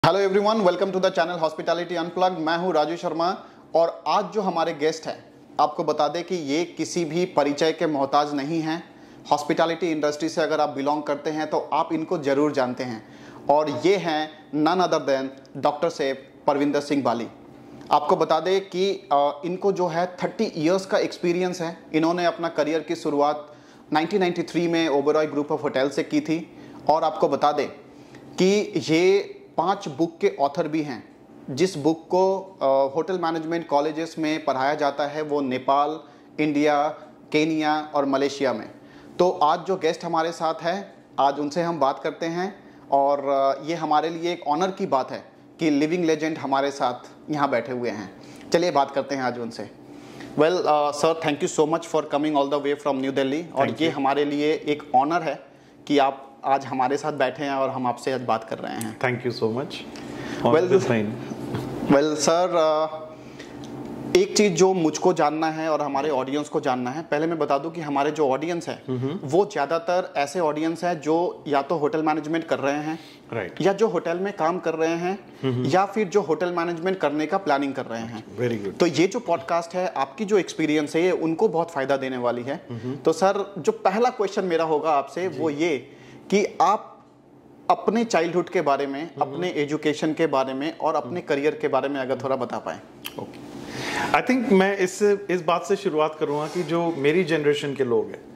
Hello everyone, welcome to the channel hospitality unplugged. मैं हूं राजू शर्मा और आज जो हमारे गेस्ट हैं आपको बता दें कि ये किसी भी परिचय के मोहताज नहीं हैं। हॉस्पिटैलिटी इंडस्ट्री से अगर आप बिलोंग करते हैं तो आप इनको ज़रूर जानते हैं और ये हैं none other than doctor chef Parvinder Singh Bali. आपको बता दें कि इनको जो है 30 इयर्स का एक्सपीरियंस है। इन्होंने अपना करियर की शुरुआत 1993 में ओबेरॉय ग्रुप ऑफ होटल से की थी और आपको बता दें कि ये 5 बुक के ऑथर भी हैं। जिस बुक को होटल मैनेजमेंट कॉलेजेस में पढ़ाया जाता है वो नेपाल, इंडिया, केनिया और मलेशिया में। तो आज जो गेस्ट हमारे साथ है, आज उनसे हम बात करते हैं और ये हमारे लिए एक ऑनर की बात है कि लिविंग लेजेंड हमारे साथ यहाँ बैठे हुए हैं। चलिए बात करते हैं आज उनसे। Well sir, thank you so much for coming all the way from New Delhi. और ये हमारे लिए एक ऑनर है कि आप आज हमारे साथ बैठे हैं और हम आपसे आज बात कर रहे हैं। Thank you so much. Well sir, एक चीज़ जो मुझको जानना है और हमारे ऑडियंस को जानना है, पहले मैं बता दूं कि हमारे जो ऑडियंस है वो ज़्यादातर ऐसे ऑडियंस है जो या तो होटल मैनेजमेंट कर रहे हैं, या जो होटल में काम कर रहे हैं, या फिर जो होटल मैनेजमेंट करने का प्लानिंग कर रहे हैं। Very good. तो ये जो पॉडकास्ट है, आपकी जो एक्सपीरियंस है, ये उनको बहुत फ़ायदा देने वाली है। तो सर, जो पहला क्वेश्चन मेरा होगा आपसे वो ये कि आप अपने चाइल्डहुड के बारे में, अपने एजुकेशन के बारे में और अपने करियर के बारे में अगर थोड़ा बता पाएं। ओके, आई थिंक मैं इस बात से शुरुआत करूंगा कि जो मेरी जनरेशन के लोग हैं,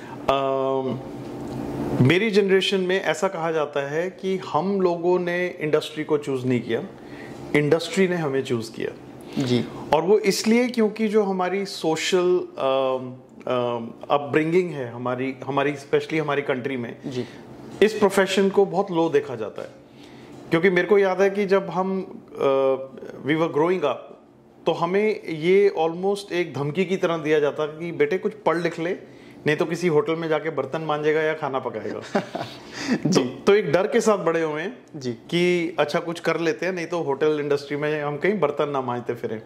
मेरी जनरेशन में ऐसा कहा जाता है कि हम लोगों ने इंडस्ट्री को चूज नहीं किया, इंडस्ट्री ने हमें चूज किया जी। और वो इसलिए क्योंकि जो हमारी सोशल अपब्रिंगिंग है, हमारी स्पेशली हमारी कंट्री में जी, इस प्रोफेशन को बहुत लो देखा जाता है। क्योंकि मेरे को याद है कि जब हम वी वर ग्रोइंग अप तो हमें ये ऑलमोस्ट एक धमकी की तरह दिया जाता कि बेटे कुछ पढ़ लिख ले, नहीं तो किसी होटल में जाके बर्तन मांजेगा या खाना पकाएगा। जी। तो एक डर के साथ बड़े हुए हैं जी कि अच्छा कुछ कर लेते हैं, नहीं तो होटल इंडस्ट्री में हम कहीं बर्तन ना मांजते फिरें।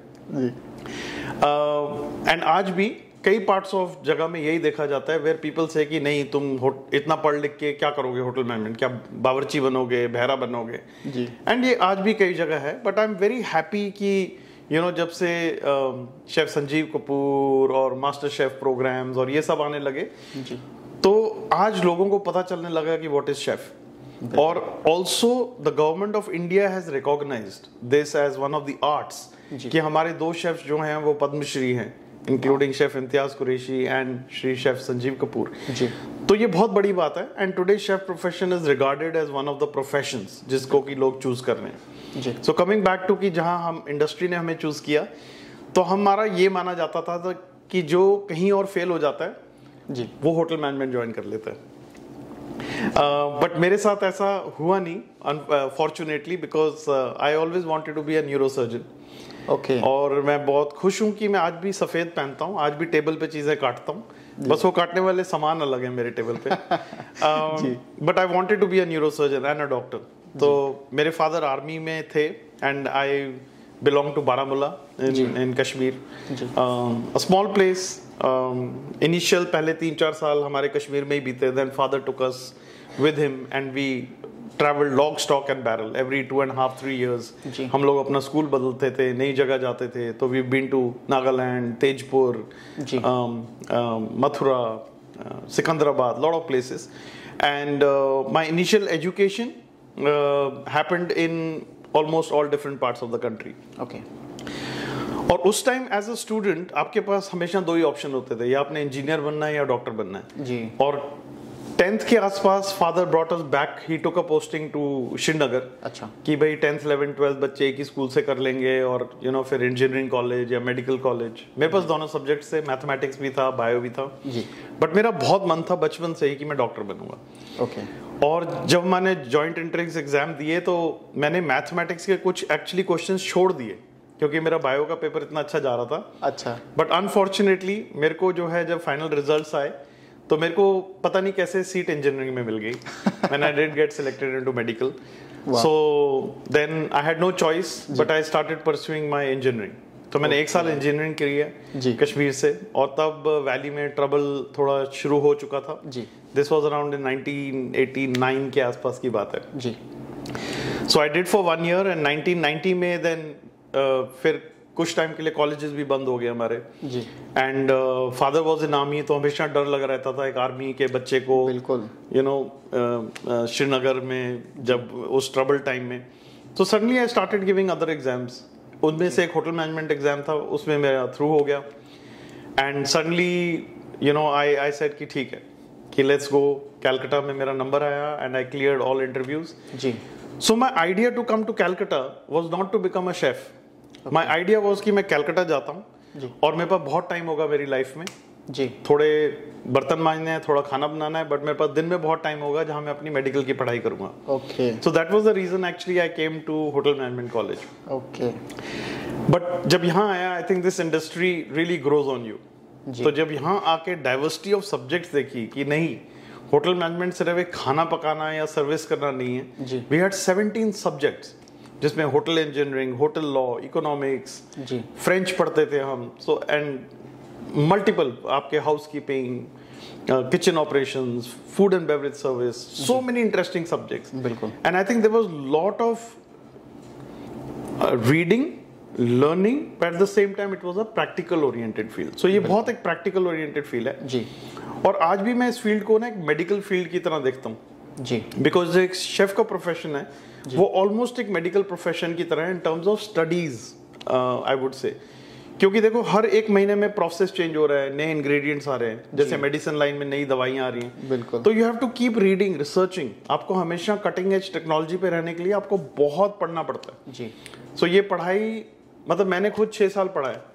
एंड आज भी कई पार्ट्स ऑफ जगह में यही देखा जाता है वेयर पीपल से कि नहीं तुम इतना पढ़ लिख के क्या करोगे होटल मैनेजमेंट, क्या बावर्ची बनोगे, बहरा बनोगे जी। एंड ये आज भी कई जगह है। But I am very happy कि जब से शेफ संजीव कपूर और मास्टर शेफ प्रोग्राम्स और ये सब आने लगे जी, तो आज लोगों को पता चलने लगा कि व्हाट इज शेफ। और also the government of India has recognized this as one of the arts कि हमारे 2 शेफ्स जो हैं वो पद्मश्री हैं, including chef Imtiaz Qureshi and Shri chef Sanjeev Kapoor ji. तो ये बहुत बड़ी बात है। And today chef profession is regarded as one of the professions जिसको कि लोग चूज कर रहे हैं जी। सो कमिंग बैक टू कि जहां हम इंडस्ट्री ने हमें चूज किया, तो हमारा ये माना जाता था कि जो कहीं और फेल हो जाता है जी, वो होटल मैनेजमेंट ज्वाइन कर लेता है। बट मेरे साथ ऐसा हुआ नहीं, unfortunately, because I always wanted to be a neurosurgeon. Okay. और मैं बहुत खुश हूं कि मैं आज भी सफेद पहनता हूं, आज भी टेबल पे चीजें काटता हूं, बस वो काटने वाले सामान अलग है मेरे टेबल पे। But I wanted to be a neurosurgeon and a doctor. तो मेरे फादर आर्मी में थे and I belong to Baramulla in Kashmir, a small place. Initial पहले 3-4 साल हमारे कश्मीर में ही बीते। Then father took us with him and we traveled lock, stock and barrel every 2.5-3 years। हम लोग अपना स्कूल बदलते थे, नई जगह जाते थे। तो we've been to Nagaland, Tezpur, Mathura, Secunderabad, lot of places। And my initial education happened in almost all different parts of the country। Okay। और उस टाइम एज अ स्टूडेंट आपके पास हमेशा 2 ही ऑप्शन होते थे, या आपने इंजीनियर बनना है या डॉक्टर बनना है जी। और 10th के आसपास father brought us back, he took a posting to Srinagar. अच्छा। कि भाई 10th 11th 12th बच्चे एक ही स्कूल से कर लेंगे और फिर इंजीनियरिंग कॉलेज या मेडिकल कॉलेज। मेरे पास दोनों सब्जेक्ट्स थे, मैथमेटिक्स भी था, बायो भी था जी। बट मेरा बहुत मन था बचपन से ही कि मैं डॉक्टर बनूंगा। ओके। और जब मैंने जॉइंट एंट्रेंस एग्जाम दिए तो मैंने मैथमेटिक्स के कुछ एक्चुअली क्वेश्चंस छोड़ दिए क्योंकि मेरा बायो का पेपर इतना अच्छा जा रहा था। अच्छा। बट अनफॉर्चुनेटली मेरे को जो है जब फाइनल रिजल्ट्स आए तो मेरे को पता नहीं कैसे सीट इंजीनियरिंग में मिल गई when I did get selected into medical। So then I had no choice but I started pursuing my engineering। तो मैंने 1 साल इंजीनियरिंग करी है कश्मीर से, और तब वैली में ट्रबल थोड़ा शुरू हो चुका था जी। दिस वाज अराउंड इन 1989 के आसपास की बात है जी। So I did for 1 year and 1990 में देन फिर कुछ टाइम के लिए कॉलेजेस भी बंद हो गए हमारे जी। And father was in army, तो हमेशा डर लगा रहता था एक आर्मी के बच्चे को, बिल्कुल, यू नो श्रीनगर में जब उस ट्रबल टाइम में। तो suddenly I started giving other exams, उनमें से एक होटल मैनेजमेंट एग्जाम था, उसमें मेरा थ्रू हो गया and suddenly you know I said कि ठीक है कि लेट्स गो। कैलकाटा में मेरा नंबर आया and I cleared all interviews जी। So my idea to come to Calcutta was not to become a chef. My idea was कि मैं कैलकाटा जाता हूँ और मेरे पास बहुत टाइम होगा मेरी लाइफ में जी, थोड़े बर्तन मांजने हैं, थोड़ा खाना बनाना है, बट मेरे पास दिन में बहुत टाइम होगा जहां मैं अपनी मेडिकल की पढ़ाई करूंगा। Okay, so that was the reason actually I came to hotel management college. Okay, but जब यहाँ आया, I think this industry really grows on you. तो जब यहाँ आके डाइवर्सिटी ऑफ सब्जेक्ट्स देखी कि नहीं, होटल मैनेजमेंट सिर्फ एक खाना पकाना या सर्विस करना नहीं है। वी हैड 17 सब्जेक्ट्स जिसमें hotel engineering, hotel law, economics, French पढ़ते थे हम, सो एंड मल्टीपल आपके housekeeping, kitchen operations, food and beverage service, so many interesting subjects. बिल्कुल। And I think there was lot of reading, learning, but at the same time it was a practical oriented field. So ये बहुत एक practical oriented field है जी। और आज भी मैं इस फील्ड को ना एक मेडिकल फील्ड की तरह देखता हूँ जी, बिकॉज जो एक शेफ का प्रोफेशन है वो ऑलमोस्ट एक मेडिकल प्रोफेशन की तरह है in terms of studies, I would say. क्योंकि देखो हर एक महीने में प्रोसेस चेंज हो रहा है, नए इंग्रेडिएंट्स आ रहे हैं, जैसे मेडिसिन लाइन में नई दवाइयां आ रही हैं। बिल्कुल। तो you have to keep reading, researching. आपको हमेशा कटिंग एज टेक्नोलॉजी पे रहने के लिए आपको बहुत पढ़ना पड़ता है जी। सो ये पढ़ाई, मतलब मैंने खुद 6 साल पढ़ा है,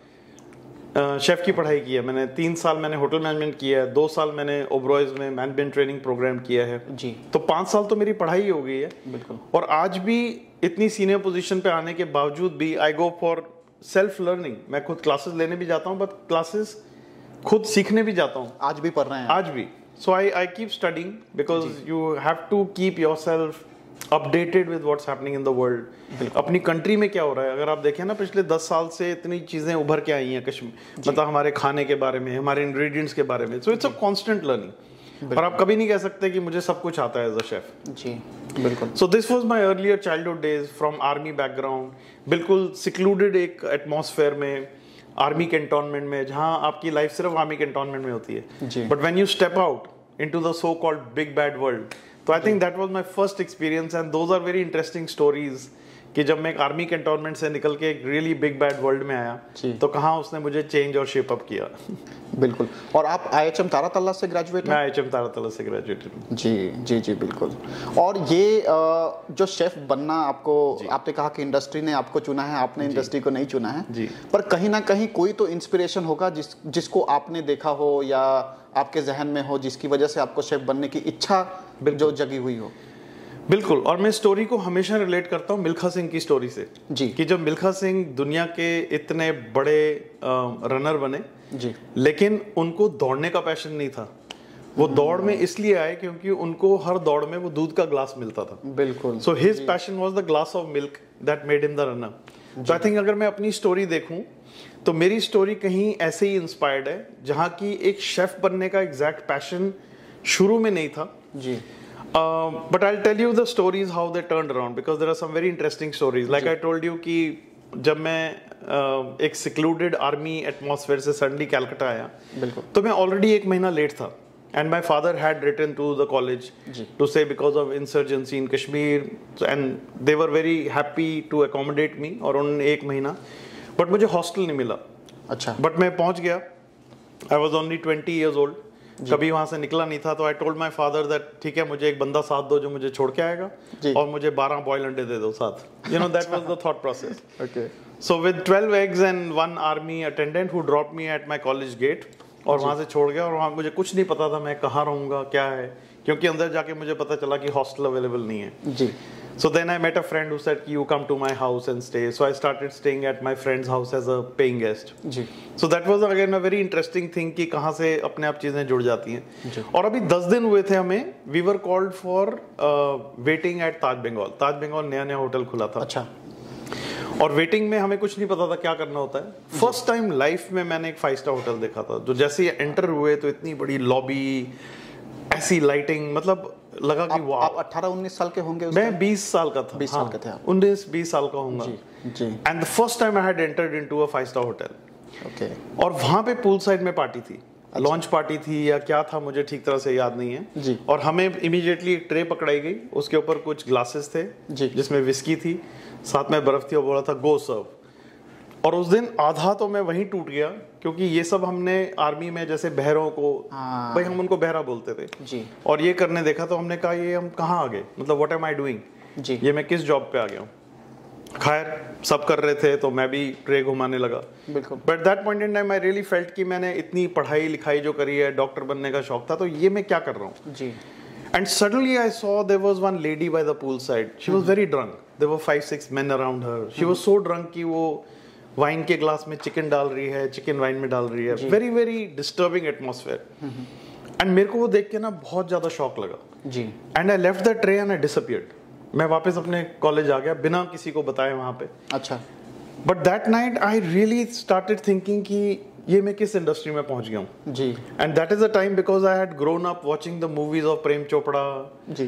शेफ की पढ़ाई की है मैंने। 3 साल मैंने होटल मैनेजमेंट किया है, 2 साल मैंने ओबरॉयज में मैनेजमेंट ट्रेनिंग प्रोग्राम किया है जी। तो 5 साल तो मेरी पढ़ाई हो गई है। बिल्कुल। और आज भी इतनी सीनियर पोजीशन पे आने के बावजूद भी I go for self learning. मैं खुद क्लासेस लेने भी जाता हूँ, बट क्लासेस खुद सीखने भी जाता हूँ। आज भी पढ़ रहे हैं? आज भी। So I keep studying because you have to keep yourself updated with what's happening in the world. अपनी कंट्री में क्या हो रहा है, अगर आप देखें ना पिछले 10 साल से इतनी चीजें उभर के आई हैं कश्मीर, मतलब हमारे खाने के बारे में, हमारे इंग्रेडिएंट्स के बारे में। So it's a constant learning. और आप कभी नहीं कह सकते कि मुझे सब कुछ आता है एज अ शेफ। जी, बिल्कुल। So this was my earlier childhood days from army background, बिल्कुल सिक्लूडेड एक एटमॉस्फेयर में, आर्मी कैंटोनमेंट में, जहां आपकी लाइफ सिर्फ आर्मी कैंटोनमेंट में होती है। But when you step out into the so called big bad world, तो I think that was my first experience and those are very interesting stories कि जब मैं एक आर्मी कैंटोनमेंट से निकल के एक रियली बिग बैड वर्ल्ड में आया तो कहाँ उसने मुझे चेंज और शेप अप किया। बिल्कुल। और आप IHM तारातल्ला से ग्रेजुएट हैं? मैं IHM तारातल्ला से ग्रेजुएट हूँ। जी जी जी, बिल्कुल। और ये जो शेफ बनना, आपको, आपने कहा कि इंडस्ट्री ने आपको चुना है, आपने इंडस्ट्री को नहीं चुना है जी। पर कहीं ना कहीं कोई तो इंस्पिरेशन होगा जिसको आपने देखा हो या आपके जहन में हो, जिसकी वजह से आपको शेफ बनने की इच्छा जो जगी हुई हो। बिल्कुल। और मैं स्टोरी को हमेशा रिलेट करता हूँ मिल्खा सिंह की स्टोरी से जी। कि जब मिल्खा सिंह दुनिया के इतने बड़े रनर बने जी, लेकिन उनको दौड़ने का पैशन नहीं था। वो दौड़ में इसलिए आए क्योंकि उनको हर दौड़ में वो दूध का ग्लास मिलता था। बिल्कुल। So his passion was the glass of milk that made him the runner. तो आई थिंक अगर मैं अपनी स्टोरी देखूं तो मेरी स्टोरी कहीं ऐसे ही इंस्पायर्ड है, जहां की एक शेफ बनने का एग्जैक्ट पैशन शुरू में नहीं था जी। But I'll tell you the stories how they turned around because there are some very interesting stories. Like I told you कि जब मैं एक secluded army atmosphere से suddenly कैलकाटा आया, बिल्कुल, तो मैं already 1 महीना लेट था and my father had written to the college to say because of insurgency in Kashmir and they were very happy to accommodate me और उन्होंने 1 महीना, but मुझे hostel नहीं मिला। अच्छा। But मैं पहुंच गया, I was only 20 years old, कभी वहां से निकला नहीं था। तो I told my father that ठीक है, मुझे एक बंदा साथ दो जो मुझे छोड़ के आएगा और मुझे 12 बॉयल अंडे दे दो साथ। You know that was the thought process. Okay. So with 12 eggs and 1 army attendant who dropped me at my college gate, और वहां से छोड़ गया। और वहां मुझे कुछ नहीं पता था मैं कहाँ रहूंगा, क्या है, क्योंकि अंदर जाके मुझे पता चला कि हॉस्टल अवेलेबल नहीं है जी। So then I met a friend who said you come to my house and stay. So I started staying at my friend's house as a paying guest. Ji. So that was again a very interesting thing कि कहाँ से अपने आप चीजें जुड़ जाती हैं। और अभी 10 दिन हुए थे हमें, we were called for waiting at ताज बंगाल। ताज बंगाल नया होटल खुला था। अच्छा। और वेटिंग में हमें कुछ नहीं पता था क्या करना होता है। फर्स्ट टाइम लाइफ में मैंने एक 5 स्टार होटल देखा था, जो जैसे ही एंटर हुए तो इतनी बड़ी लॉबी, ऐसी लाइटिंग, मतलब लगा कि वाह। आप 18-19 साल के होंगे उस मैं टाइम? 20 साल का था। 20 साल के थे आप? 19-20 साल का होऊंगा। जी। And the first time I had entered into a five star hotel. Okay. और वहां पे पूल साइड में पार्टी थी, लॉन्च पार्टी थी या क्या था मुझे ठीक तरह से याद नहीं है जी। और हमें इमीडिएटली एक ट्रे पकड़ाई गई, उसके ऊपर कुछ ग्लासेस थे जी। जिसमें विस्की थी, साथ में बर्फ थी और बोला था गो सर्व। और उस दिन आधा तो मैं वहीं टूट गया, क्योंकि ये सब हमने आर्मी में जैसे बहरों को, भाई हम उनको बहरा बोलते थे जी, और ये करने देखा तो हमने कहा ये हम कहाँ आ गए, मतलब व्हाट एम आई डूइंग जी। ये मैं किस जॉब पे आ गया हूँ। खैर सब कर रहे थे तो मैं भी ट्रे घुमाने लगा। बिल्कुल। But that point in time I really felt कि मैंने इतनी पढ़ाई लिखाई जो करी है, डॉक्टर बनने का शौक था, तो ये मैं क्या कर रहा हूँ जी। And suddenly I saw there was one lady by the pool side, she was very drunk, there were 5-6 men around her, she was so drunk कि वो वाइन के ग्लास में चिकन डाल रही है, चिकन वाइन में डाल रही है, very very disturbing atmosphere. And मेरे को वो देख के ना बहुत ज्यादा शॉक लगा जी। And I left the tray and I disappeared. मैं वापस अपने कॉलेज आ गया बिना किसी को बताए वहां पे। अच्छा। But that night I really started thinking कि ये मैं किस इंडस्ट्री में पहुंच गया हूँ। जी। And that is the time because I had grown up watching the movies of Prem Chopra, जी।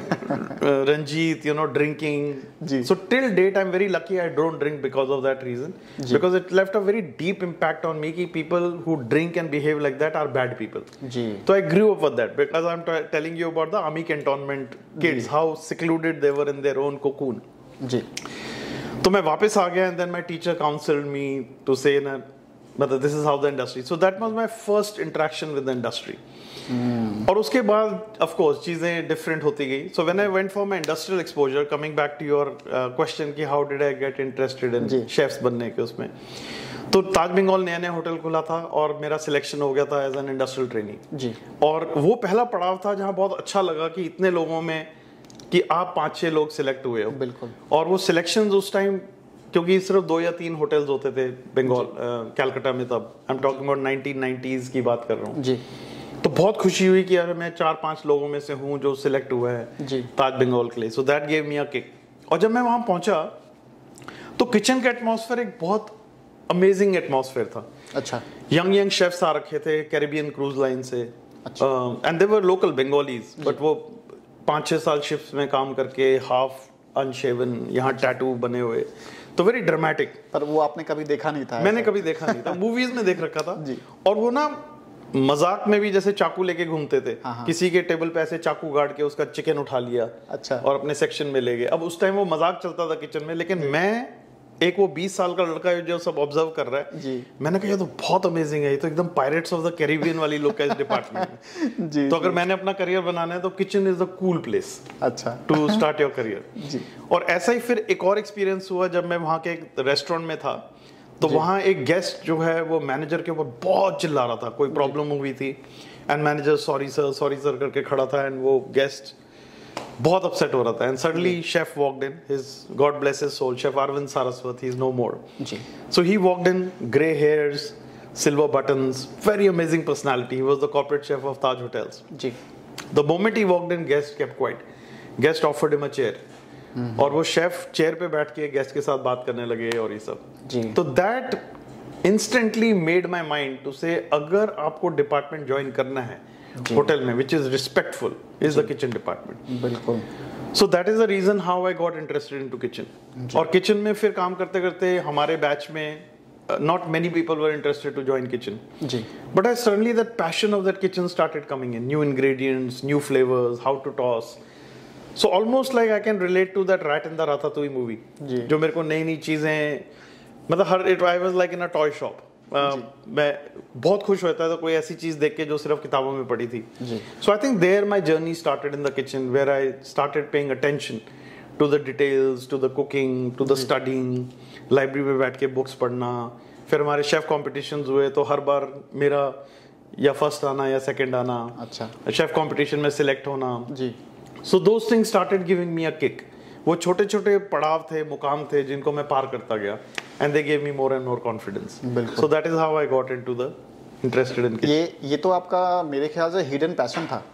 Ranjit, you know, drinking. जी। So till date I am very lucky I don't drink because of that reason, because it left a very deep impact on me कि people who drink and behave like that are bad people. जी। So I grew up with that because I'm telling you about the army cantonment kids, how secluded they were in their own cocoon. जी। तो मैं वापस आ गया and then my teacher counseled me to say ना, मतलब this is how the industry. So that was my first interaction with the industry. और उसके बाद of course चीजें different होती गई. So when I went for my industrial exposure, coming back to your question कि how did I get interested in chefs बनने के उसमें, तो ताज बंगाल नया नया होटल खुला था और मेरा सिलेक्शन हो गया था एज एन इंडस्ट्रियल ट्रेनी जी। और वो पहला पड़ाव था जहां बहुत अच्छा लगा कि इतने लोगों में कि आप 5-6 लोग सिलेक्ट हुए हो। बिल्कुल। और वो सिलेक्शंस उस टाइम, क्योंकि सिर्फ 2 या 3 होटल्स होते थे बंगाल कैलकाटा में तब, I am talking about 1990s की बात कर रहा हूँ जी। तो बहुत खुशी हुई कि यार मैं 4-5 लोगों में से हूँ जो सिलेक्ट हुआ है जी। ताज बंगाल के लिए। So that gave me a kick. और जब मैं वहां पहुंचा तो किचन का एटमॉस्फेयर एक बहुत अमेजिंग एटमॉस्फेयर था। अच्छा। यंग शेफ्स आ रखे थे कैरिबियन क्रूज लाइन से, and they were local Bengalis, but वो 5-6 साल शिप्स में काम करके हाफ अनशेवन, यहाँ टैटू बने हुए, तो वेरी ड्रामेटिक। पर वो आपने कभी देखा नहीं था? मैंने कभी देखा नहीं था, मूवीज में देख रखा था जी। और वो ना मजाक में भी जैसे चाकू लेके घूमते थे। किसी के टेबल पे ऐसे चाकू गाड़ के उसका चिकन उठा लिया। अच्छा। और अपने सेक्शन में ले गए। अब उस टाइम वो मजाक चलता था किचन में, लेकिन मैं एक वो 20 साल का लड़का जो सब ऑब्जर्व कर रहा है जी। मैंने कहा ये तो बहुत अमेजिंग है, ये तो एकदम पायरेट्स ऑफ द कैरिबियन वाली लोग का इस डिपार्टमेंट जी। तो अगर मैंने अपना करियर बनाना है तो kitchen is the cool place अच्छा टू स्टार्ट योर करियर। जी। और ऐसा ही फिर एक और एक्सपीरियंस हुआ जब मैं वहां के एक रेस्टोरेंट में था, तो वहां एक गेस्ट जो है वो मैनेजर के ऊपर बहुत चिल्ला रहा था, कोई प्रॉब्लम हुई थी एंड मैनेजर सॉरी सर करके खड़ा था एंड वो गेस्ट बहुत अपसेट हो रहा था and suddenly chef walked in, his god bless his soul, chef Arvind Saraswat, he is no more. जी। So he walked in, grey hairs, silver buttons, very amazing personality. He was the corporate chef of Taj Hotels. जी। The moment he walked in, guest kept quiet. Guest offered him a chair. और वो chef chair पे बैठ के guest के साथ बात करने लगे और ये सब। जी। तो that instantly made my mind to say अगर आपको डिपार्टमेंट ज्वाइन करना है होटल में which is respectful is the kitchen department. बिल्कुल। So that is the reason how I got interested into kitchen. और किचन में फिर काम करते करते हमारे बैच में not many people were interested to join kitchen. Ji. But I suddenly that passion of that kitchen started coming in. New ingredients, new flavors, how to toss. So almost like I can relate to that Rat in the Ratatouille movie. जी। जो मेरे को नई नई चीजें, मतलब हर I was like in a toy shop. मैं बहुत खुश होता था कोई ऐसी चीज देख के जो सिर्फ किताबों में पढ़ी थी। जी। So I think there my journey started in the kitchen where I started paying attention to the details, to the cooking, to the studying, library में बैठ के बुक्स पढ़ना। फिर हमारे शेफ कॉम्पिटिशन्स हुए तो हर बार मेरा या फर्स्ट आना या सेकंड आना। अच्छा। शेफ कॉम्पिटिशन में सिलेक्ट होना। जी। So those things started giving me a kick. वो छोटे छोटे पड़ाव थे, मुकाम थे जिनको मैं पार करता गया and they give me more and more confidence. So that is how I got into the interested in kitchen. ये तो आपका मेरे ख्याल से हिडन पैशन था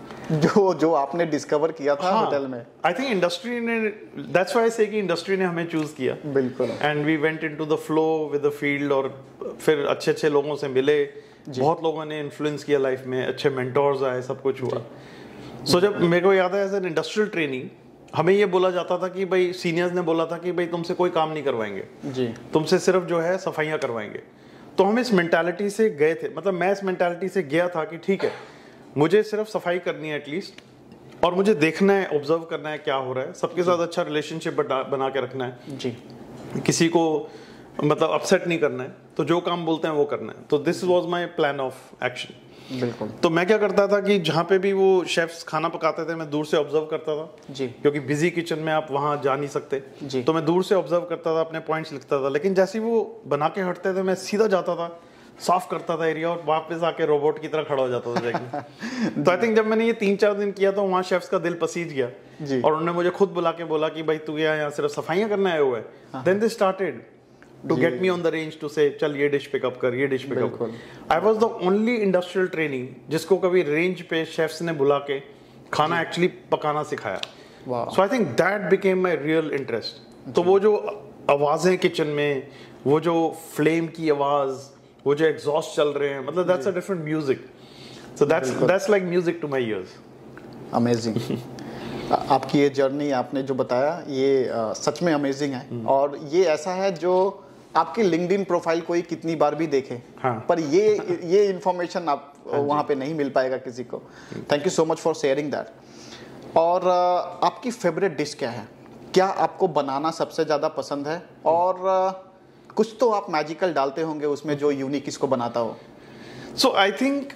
जो आपने डिस्कवर किया था होटल में। आई थिंक इंडस्ट्री ने, दैट्स व्हाई आई से कि इंडस्ट्री ने हमें चूज किया। बिल्कुल। And we went into the flow with the field और फिर अच्छे अच्छे लोगों से मिले बहुत लोगों ने इन्फ्लुएंस किया लाइफ में, अच्छे मेंटोर्स आए, सब कुछ हुआ। सो जब मेरे को याद है एज एन इंडस्ट्रियल ट्रेनिंग हमें ये बोला जाता था कि भाई सीनियर्स ने बोला था कि भाई तुमसे कोई काम नहीं करवाएंगे जी, तुमसे सिर्फ जो है सफाइयाँ करवाएंगे। तो हम इस मेंटालिटी से गए थे, मतलब मैं इस मेंटालिटी से गया था कि ठीक है मुझे सिर्फ सफाई करनी है एटलीस्ट, और मुझे देखना है, ऑब्जर्व करना है क्या हो रहा है, सबके साथ अच्छा रिलेशनशिप बना के रखना है जी, किसी को मतलब अपसेट नहीं करना है, तो जो काम बोलते हैं वो करना है। तो this was my plan of action. बिल्कुल। तो मैं क्या करता था कि जहाँ पे भी वो शेफ्स खाना पकाते थे मैं दूर से ऑब्जर्व करता था जी, क्योंकि बिजी किचन में आप वहाँ जा नहीं सकते जी, तो मैं दूर से ऑब्जर्व करता था, अपने पॉइंट्स लिखता था। लेकिन जैसे ही वो बना के हटते थे मैं सीधा जाता था, साफ करता था एरिया और वापस आके रोबोट की तरह खड़ा हो जाता था जाके। तो आई थिंक जब मैंने ये 3-4 दिन किया तो वहाँ शेफ्स का दिल पसीज गया और उन्होंने मुझे खुद बुला के बोला कि भाई तू यहाँ सिर्फ सफाइयाँ करने आया हुआ है। Then they started to get me on the range to say चल ये डिश पिकअप कर, ये डिश पिकअप कर। I was the only industrial training जिसको कभी रेंज पे शेफ्स ने बुला के खाना एक्चुअली पकाना सिखाया। So I think that became my real interest। तो वो जो आवाजें किचन में, वो जो फ्लेम की आवाज, वो जो एग्जॉस्ट चल रहे हैं, मतलब that's a different music। So that's like music to my ears। Amazing। आपकी ये जर्नी आपने जो बताया ये सच में अमेजिंग है और ये ऐसा है जो आपकी लिंक्डइन प्रोफाइल कोई कितनी बार भी देखे पर ये इंफॉर्मेशन आप वहाँ पे नहीं मिल पाएगा किसी को। Thank you so much for sharing that. और आपकी फेवरेट डिश क्या है? क्या आपको बनाना सबसे ज़्यादा पसंद है? और कुछ तो आप मैजिकल डालते होंगे उसमें जो यूनिक इसको बनाता हो। सो आई थिंक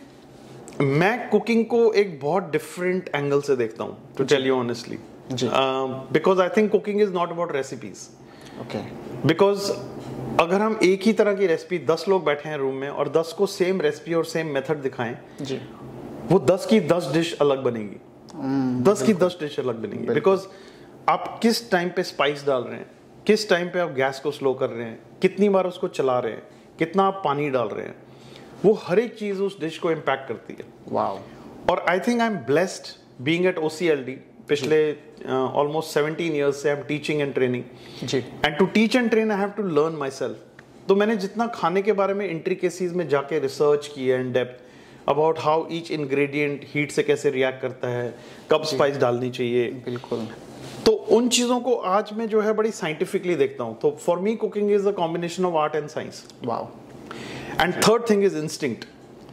मैं कुकिंग को एक बहुत डिफरेंट एंगल से देखता हूँ, to tell you honestly, because I think cooking is not about recipes. Okay, because अगर हम एक ही तरह की रेसिपी 10 लोग बैठे हैं रूम में और 10 को सेम रेसिपी और सेम मेथड दिखाएं जी, वो 10 की 10 डिश अलग बनेगी, 10 की 10 डिश अलग बनेगी। बिकॉज आप किस टाइम पे स्पाइस डाल रहे हैं, किस टाइम पे आप गैस को स्लो कर रहे हैं, कितनी बार उसको चला रहे हैं, कितना आप पानी डाल रहे हैं, वो हर एक चीज उस डिश को इम्पैक्ट करती है। वाओ। और I think I am blessed being at OCLD। पिछले ऑलमोस्ट 17 ईयर्स से I am teaching and training जी, and to teach and train I have to learn myself. तो मैंने जितना खाने के बारे में इंट्रिकेसीज में जाके रिसर्च की है in depth about how each ingredient heat से कैसे रिएक्ट करता है, कब स्पाइस डालनी चाहिए, बिल्कुल, तो उन चीजों को आज मैं जो है बड़ी साइंटिफिकली देखता हूँ। तो for me cooking is a combination of art and science. Wow. And third thing is instinct.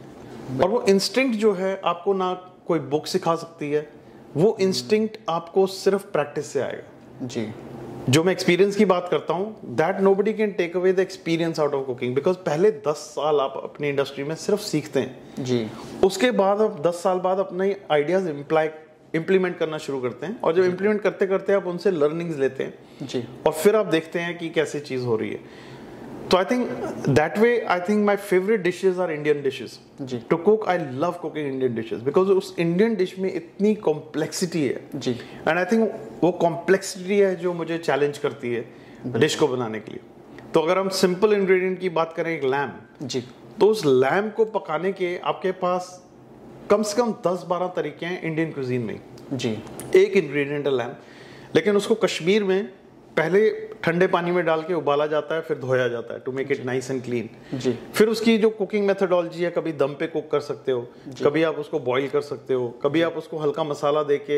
और वो इंस्टिंक्ट जो है आपको ना कोई बुक सिखा सकती है, वो इंस्टिंक्ट आपको सिर्फ प्रैक्टिस से आएगा जी। जो मैं एक्सपीरियंस की बात करता हूँ, that nobody can take away the experience out of cooking, because पहले 10 साल आप अपनी इंडस्ट्री में सिर्फ सीखते हैं जी, उसके बाद आप 10 साल बाद अपने आइडियाज इम्प्लीमेंट करना शुरू करते हैं, और जब इम्प्लीमेंट करते करते आप उनसे लर्निंग्स लेते हैं जी, और फिर आप देखते हैं कि कैसे चीज हो रही है। So I think that way, I think my favorite dishes are Indian dishes. Ji. To cook, I love cooking Indian dishes because उस Indian dish में इतनी complexity है जी, and I think वो complexity है जो मुझे challenge करती है dish को बनाने के लिए। तो अगर हम simple ingredient की बात करें, एक lamb जी, तो उस lamb को पकाने के आपके पास कम से कम 10-12 तरीके हैं Indian cuisine में जी। एक ingredient है lamb, लेकिन उसको कश्मीर में पहले ठंडे पानी में डाल के उबाला जाता है, फिर धोया जाता है to make it nice and clean जी। फिर उसकी जो कुकिंग मेथोडोलॉजी है, कभी दम पे कुक कर सकते हो, कभी आप उसको बॉईल कर सकते हो, कभी आप उसको हल्का मसाला देके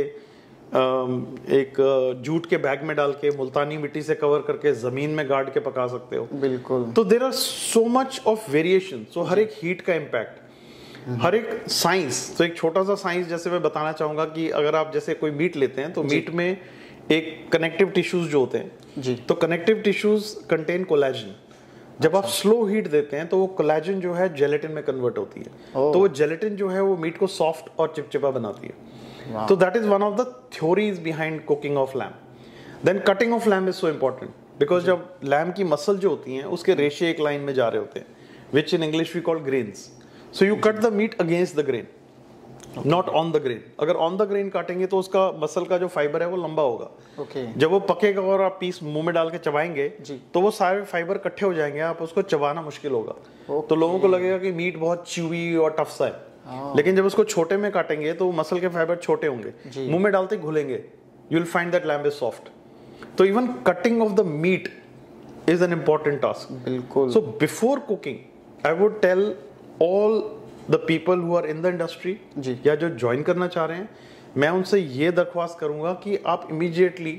एक जूट के बैग में डाल के मुल्तानी मिट्टी से कवर करके जमीन में गाड़ के पका सकते हो। बिल्कुल। तो there are so much of variation. So हर एक हीट का इम्पैक्ट, हर एक साइंस। तो एक छोटा सा साइंस जैसे मैं बताना चाहूंगा कि अगर आप जैसे कोई मीट लेते हैं तो मीट में एक कनेक्टिव टिश्यूज जो होते हैं जी, तो कनेक्टिव टिश्यूज कंटेन कोलेजन। जब आप स्लो हीट देते हैं तो वो कोलेजन जो है जेलेटिन में कन्वर्ट होती है, तो वो जेलेटिन जो है वो मीट को सॉफ्ट और चिपचिपा बनाती है। तो that is one of the theories behind cooking of lamb. Then cutting of lamb is so important because जब लैम्ब की मसल जो होती हैं उसके रेशे एक लाइन में जा रहे होते हैं, which in English we call grains. So you cut the meat against the grain, not on the grain. अगर ऑन द ग्रेन काटेंगे तो उसका मसल का जो फाइबर है वो लंबा होगा। okay. जब वो पकेगा और आप पीस मुंह में डाल के चबाएंगे तो वो सारे फाइबर इकट्ठे हो जाएंगे, आप उसको चबाना मुश्किल होगा। okay. तो लोगों को लगेगा कि मीट बहुत च्यूवी और टफ सा है, लेकिन जब उसको छोटे में काटेंगे तो मसल के फाइबर छोटे होंगे, मुंह में डालते घुलेंगे, you will find that lamb is soft. तो even cutting of the meat is an important task. बिल्कुल। So before cooking I would tell all the people who are in the industry या जो ज्वाइन करना चाह रहे हैं, मैं उनसे ये दरख्वास्त करूंगा कि आप इमीडिएटली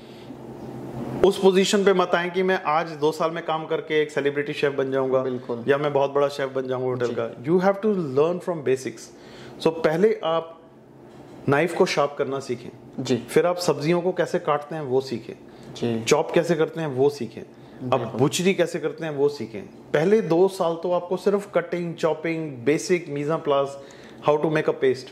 उस पोजीशन पे मत आए कि मैं आज 2 साल में काम करके एक सेलिब्रिटी शेफ बन जाऊंगा या मैं बहुत बड़ा शेफ बन जाऊंगा होटल का। You have to learn from basics. So पहले आप नाइफ को शार्प करना सीखें जी, फिर आप सब्जियों को कैसे काटते हैं वो सीखें जी, चॉप कैसे करते हैं वो सीखें, अब बुचरी कैसे करते हैं वो सीखें। पहले 2 साल तो आपको सिर्फ cutting, chopping, basic mise en place, how to make a paste,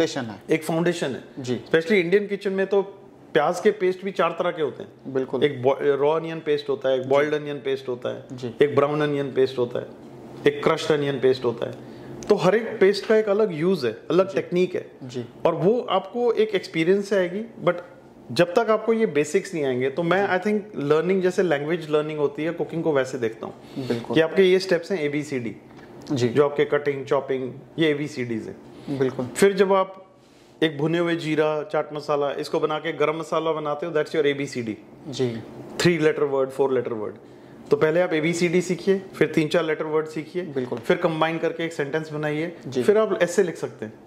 एक फाउंडेशन है जी। स्पेशली इंडियन किचन में तो प्याज के पेस्ट भी 4 तरह के होते हैं। बिल्कुल, एक रॉ अनियन पेस्ट होता है, एक बॉइल्ड अनियन पेस्ट होता है, एक ब्राउन अनियन पेस्ट होता है, एक क्रश्ड अनियन पेस्ट होता है। तो हर एक पेस्ट का एक अलग यूज है, अलग टेक्निक है जी, और वो आपको एक एक्सपीरियंस से आएगी। बट जब तक आपको ये बेसिक्स नहीं आएंगे तो मैं आई थिंक लर्निंग जैसे लैंग्वेज लर्निंग होती है, कुकिंग को वैसे देखता हूँ कि आपके ये स्टेप्स हैं ABCD जी, जो आपके कटिंग, चॉपिंग, ये ABCDs हैं। बिल्कुल। फिर जब आप एक भुने हुए जीरा, चाट मसाला, इसको बना के गरम मसाला बनाते हो, दैट्स योर ABCD जी, 3 लेटर वर्ड, 4 लेटर वर्ड। तो पहले आप ABCD सीखिए, फिर 3-4 लेटर वर्ड सीखिए, बिल्कुल, फिर कंबाइन करके एक सेंटेंस बनाइए, फिर आप ऐसे लिख सकते हैं।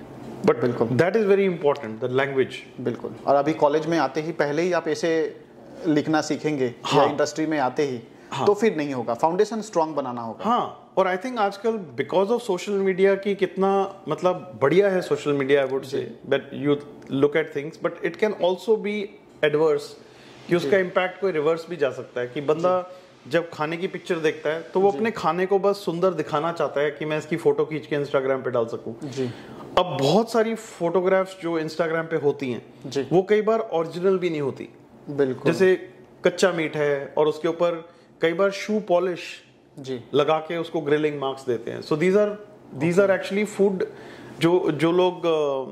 बट बिल्कुल that is very important, the language. बिल्कुल। और अभी कॉलेज में आते ही पहले ही आप ऐसे लिखना सीखेंगे या इंडस्ट्री में आते ही तो फिर नहीं होगा, फाउंडेशन स्ट्रांग बनाना होगा। हाँ, और आई थिंक आजकल बिकॉज ऑफ सोशल मीडिया की कितना मतलब बढ़िया है social media, I would say that you look at things, but it can also be adverse, कि उसका इम्पैक्ट कोई रिवर्स भी जा सकता है। कि बंदा जब खाने की पिक्चर देखता है तो वो अपने खाने को बस सुंदर दिखाना चाहता है कि मैं इसकी फोटो खींच के इंस्टाग्राम पे डाल सकूं जी। अब बहुत सारी फोटोग्राफ्स जो इंस्टाग्राम पे होती हैं वो कई बार ओरिजिनल भी नहीं होती। बिल्कुल। जैसे कच्चा मीट है और उसके ऊपर कई बार शू पॉलिश जी लगा के उसको ग्रिलिंग मार्क्स देते हैं। So these are actually food, जो लोग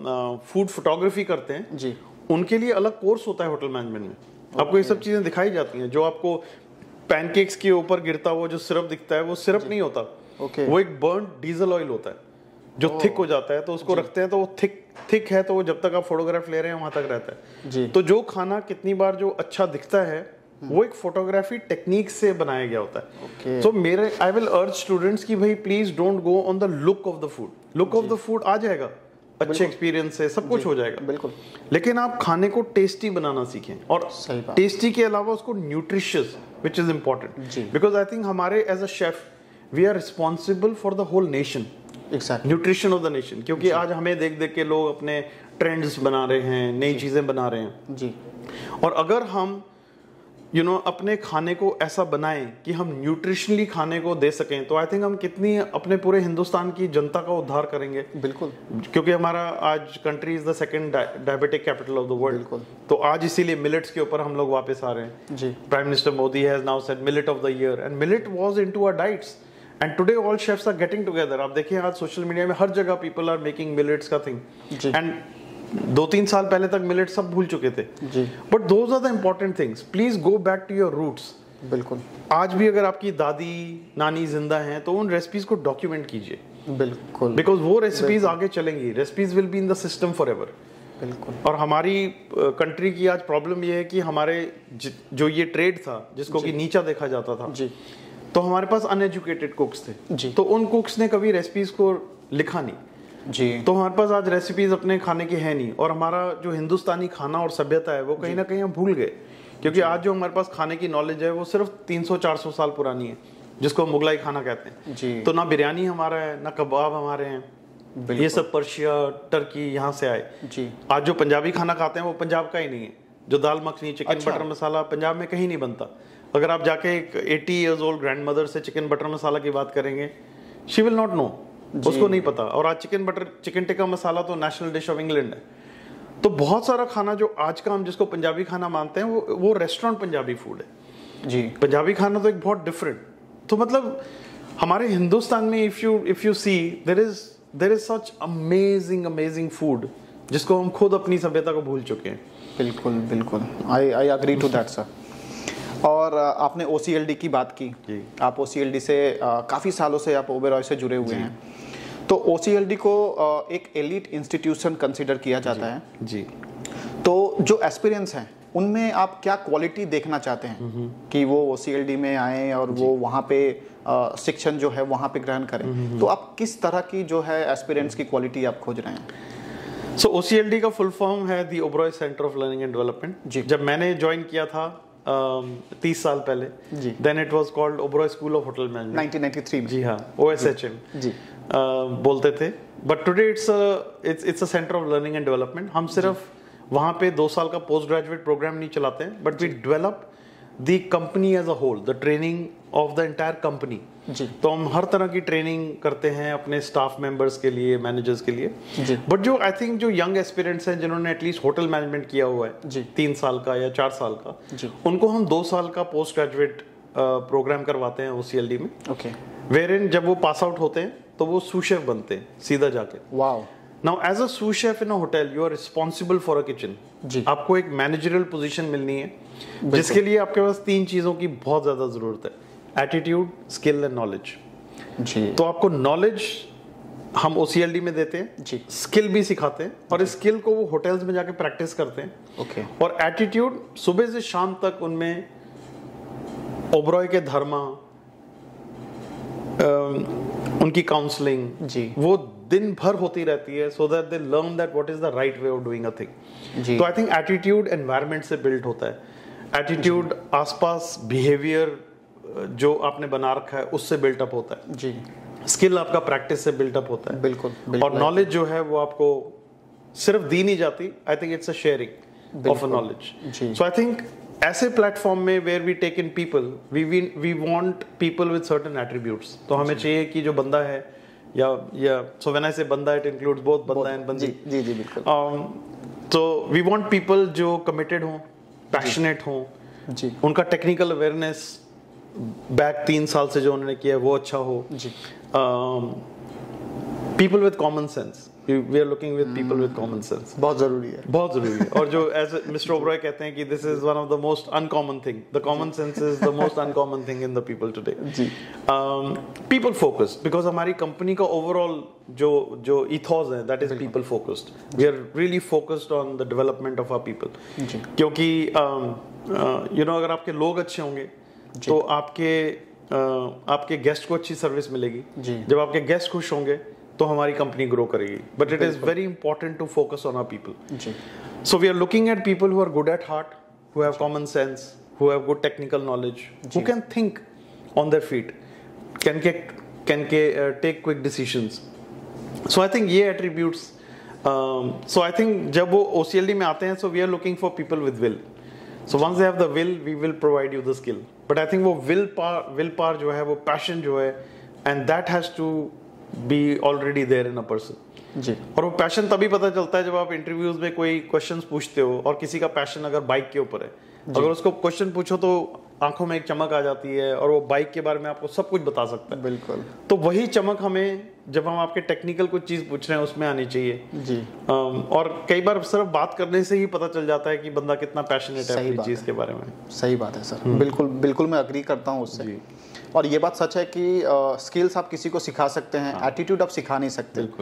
फूड फोटोग्राफी करते हैं जी, उनके लिए अलग कोर्स होता है होटल मैनेजमेंट में। आपको ये सब चीजें दिखाई जाती हैं। जो आपको पैनकेक्स के ऊपर गिरता हुआ जो सिरप दिखता है वो सिरप नहीं होता, वो एक बर्न्ड डीजल ऑयल होता है जो थिक हो जाता है, तो उसको रखते हैं तो वो थिक है, तो वो जब तक आप फोटोग्राफ ले रहे हैं वहां तक रहता है जी। तो जो खाना कितनी बार जो अच्छा दिखता है वो एक फोटोग्राफी टेक्निक से बनाया गया होता है। सो मेरे आई विल अर्ज स्टूडेंट्स की भाई please don't go on the look of the food. Look of the food आ जाएगा, अच्छे एक्सपीरियंस से सब कुछ हो जाएगा, बिल्कुल, लेकिन आप खाने को टेस्टी बनाना सीखें, और टेस्टी के अलावा उसको nutritious, which is important, because I think हमारे as a chef we are responsible for the whole nation, nutrition of the nation. क्योंकि आज हमें देख देख के लोग अपने ट्रेंड्स बना रहे हैं, नई चीजें बना रहे हैं जी। और अगर हम अपने खाने को ऐसा बनाएं कि हम न्यूट्रिशनली खाने को दे सकें, तो आई थिंक हम कितनी अपने पूरे हिंदुस्तान की जनता का उद्धार करेंगे। बिल्कुल, क्योंकि हमारा आज country is the second diabetic capital of the world. तो आज इसीलिए मिलेट्स के ऊपर हम लोग वापस आ रहे हैं जी। Prime minister Modi has now said millet of the year, and millet was into our diets, and today all chefs are getting together. आप देखिए आज सोशल मीडिया में हर जगह पीपल आर मेकिंग मिलेट्स का थिंग, एंड 2-3 साल पहले तक मिलेट सब भूल चुके थे जी। But those are the important things, please go back to your roots. बिल्कुल, आज भी अगर आपकी दादी नानी जिंदा हैं तो उन रेसिपीज को डॉक्यूमेंट कीजिए। बिल्कुल, बिकॉज वो रेसिपीज आगे चलेंगी, recipes will be in the system forever. बिल्कुल। और हमारी कंट्री की आज प्रॉब्लम ये है कि हमारे जो ये ट्रेड था जिसको कि नीचा देखा जाता था जी, तो हमारे पास अनएजुकेटेड कुक्स थे जी। तो उन कुक्स ने कभी रेसिपीज को लिखा नहीं जी। तो हमारे पास आज रेसिपीज अपने खाने की है नहीं, और हमारा जो हिंदुस्तानी खाना और सभ्यता है वो कहीं ना कहीं हम भूल गए। क्योंकि आज जो हमारे पास खाने की नॉलेज है वो सिर्फ 300-400 साल पुरानी है, जिसको मुगलाई खाना कहते हैं जी। तो ना बिरयानी हमारा है, ना कबाब हमारे हैं, ये सब पर्शिया, टर्की यहाँ से आए जी। आज जो पंजाबी खाना खाते हैं वो पंजाब का ही नहीं है। जो दाल मखनी, चिकन बटर मसाला पंजाब में कहीं नहीं बनता। अगर आप जाके एक 80 ईयर्स ओल्ड ग्रैंड मदर से चिकन बटर मसाला की बात करेंगे, शी विल नॉट नो, उसको नहीं पता। और आज चिकन टिक्का मसाला तो नेशनल डिश ऑफ इंग्लैंड है। तो बहुत सारा खाना जो आज का हम जिसको पंजाबी खाना मानते हैं वो रेस्टोरेंट पंजाबी फूड है जी। पंजाबी खाना तो एक बहुत डिफरेंट। तो मतलब हमारे हिंदुस्तान में if you see there is such amazing food जिसको हम खुद अपनी सभ्यता को भूल चुके हैं। बिल्कुल बिल्कुल, I agree to that sir. और आपने OCLD की बात की जी। आप OCLD से काफ़ी सालों से आप ओबेरॉय से जुड़े हुए हैं, तो OCLD को एक एलीट इंस्टीट्यूशन कंसिडर किया जाता है जी। तो जो एस्पिरेंट्स हैं उनमें आप क्या क्वालिटी देखना चाहते हैं कि वो OCLD में आए और वो वहाँ पे शिक्षण जो है वहाँ पे ग्रहण करें? तो आप किस तरह की जो है एस्पिरेंट्स की क्वालिटी आप खोज रहे हैं? सो OCLD का फुल फॉर्म है the Oberoi center of learning and development. जब मैंने ज्वाइन किया था 30 साल पहले, then it was called Oberoi school of hotel management 1993 में। जी हाँ, OSHM जी बोलते थे, but today it's a center of learning and development. हम सिर्फ वहाँ पे 2 साल का पोस्ट ग्रेजुएट प्रोग्राम नहीं चलाते हैं, but we develop the company as a whole, the training of the entire company. तो हम हर तरह की ट्रेनिंग करते हैं अपने स्टाफ मेंबर्स के लिए, मैनेजर्स के लिए। बट जो आई थिंक जो यंग एस्पिरेंट्स हैं जिन्होंने एटलीस्ट होटल मैनेजमेंट किया हुआ है 3 साल का या 4 साल का, उनको हम 2 साल का पोस्ट ग्रेजुएट प्रोग्राम करवाते हैं OCLD में। ओके। वेयरइन जब वो पास आउट होते हैं तो वो सू शेफ बनते हैं सीधा जाके। Wow. Now as a sous chef in a hotel you are responsible for a kitchen. आपको एक मैनेजरियल पोजीशन मिलनी है, जिसके लिए आपके पास 3 चीजों की बहुत ज्यादा जरूरत है: एटीट्यूड, स्किल एंड नॉलेज। तो आपको नॉलेज हम OCLD में देते हैं, स्किल भी सिखाते हैं, और इस स्किल को वो होटल्स में जाके प्रैक्टिस करते हैं। ओके। और एटीट्यूड सुबह से शाम तक उनमें ओबरॉय के धर्मा, उनकी काउंसलिंग वो दिन भर होती रहती है, so that they learn that what is the right way of doing a thing. तो आई थिंक एटीट्यूड एनवायरनमेंट से बिल्ड होता है। एटीट्यूड आसपास बिहेवियर जो आपने बना रखा है उससे बिल्टअप होता है जी। स्किल आपका प्रैक्टिस से बिल्टअप होता है। बिल्कुल। और नॉलेज जो है वो आपको सिर्फ दी नहीं जाती, I think it's a sharing of a knowledge. So I think ऐसे प्लेटफॉर्म में where we take in people, we want people with certain attributes. तो हमें चाहिए कि जो बंदा है या सो व्हेन आई से बंदा, इट इंक्लूड्स बोथ बंदा एंड बंदी। जी जी बिल्कुल। तो वी वांट पीपल जो कमिटेड हों, पैशनेट हों, उनका टेक्निकल अवेयरनेस बैक 3 साल से जो उन्होंने किया है वो अच्छा हो जी। People with common sense, we are looking with people with common sense. बहुत जरूरी है, बहुत जरूरी है। और जो एज मिस्टर ओबरॉय कहते हैं कि this is one of the most uncommon thing, the common sense is the most uncommon thing in the people today जी। पीपल फोकस्ड, बिकॉज हमारी कंपनी का ओवरऑल जो ईथॉस है that is people focused. We are really focused on the development of our people, क्योंकि you know अगर आपके लोग अच्छे होंगे तो आपके गेस्ट को अच्छी सर्विस मिलेगी। जब आपके गेस्ट खुश होंगे तो हमारी कंपनी ग्रो करेगी। But it is very important to focus on our people. So we are looking at people who are good at heart, who have common sense, who have good technical knowledge, who can think on their feet, can take quick decisions. So I think ये attributes, so I think जब वो OCLD में आते हैं, so we are looking for people with will. So once they have the will, we will provide you the skill. But I think वो will power जो है, वो passion जो है, and that has to be already there in a person. जी। और वो passion तभी पता चलता है जब आप इंटरव्यूज में कोई क्वेश्चंस पूछते हो, और किसी का passion अगर बाइक के ऊपर है, अगर उसको क्वेश्चन पूछो तो आंखों में एक चमक आ जाती है, और वो बाइक के बारे में आपको सब कुछ बता सकता है। बिल्कुल। तो वही चमक हमें जब हम आपके टेक्निकल कुछ चीज पूछ रहे हैं उसमें आनी चाहिए जी। और कई बार सिर्फ बात करने से ही पता चल जाता है कि बंदा कितना पैशनेट है अपनी चीज के बारे में। सही बात है सर, बिल्कुल बिल्कुल मैं अग्री करता हूँ उससे। और ये बात सच है कि स्किल्स आप किसी को सिखा सकते हैं, एटीट्यूड आप सिखा नहीं सकते। बिल्कुल।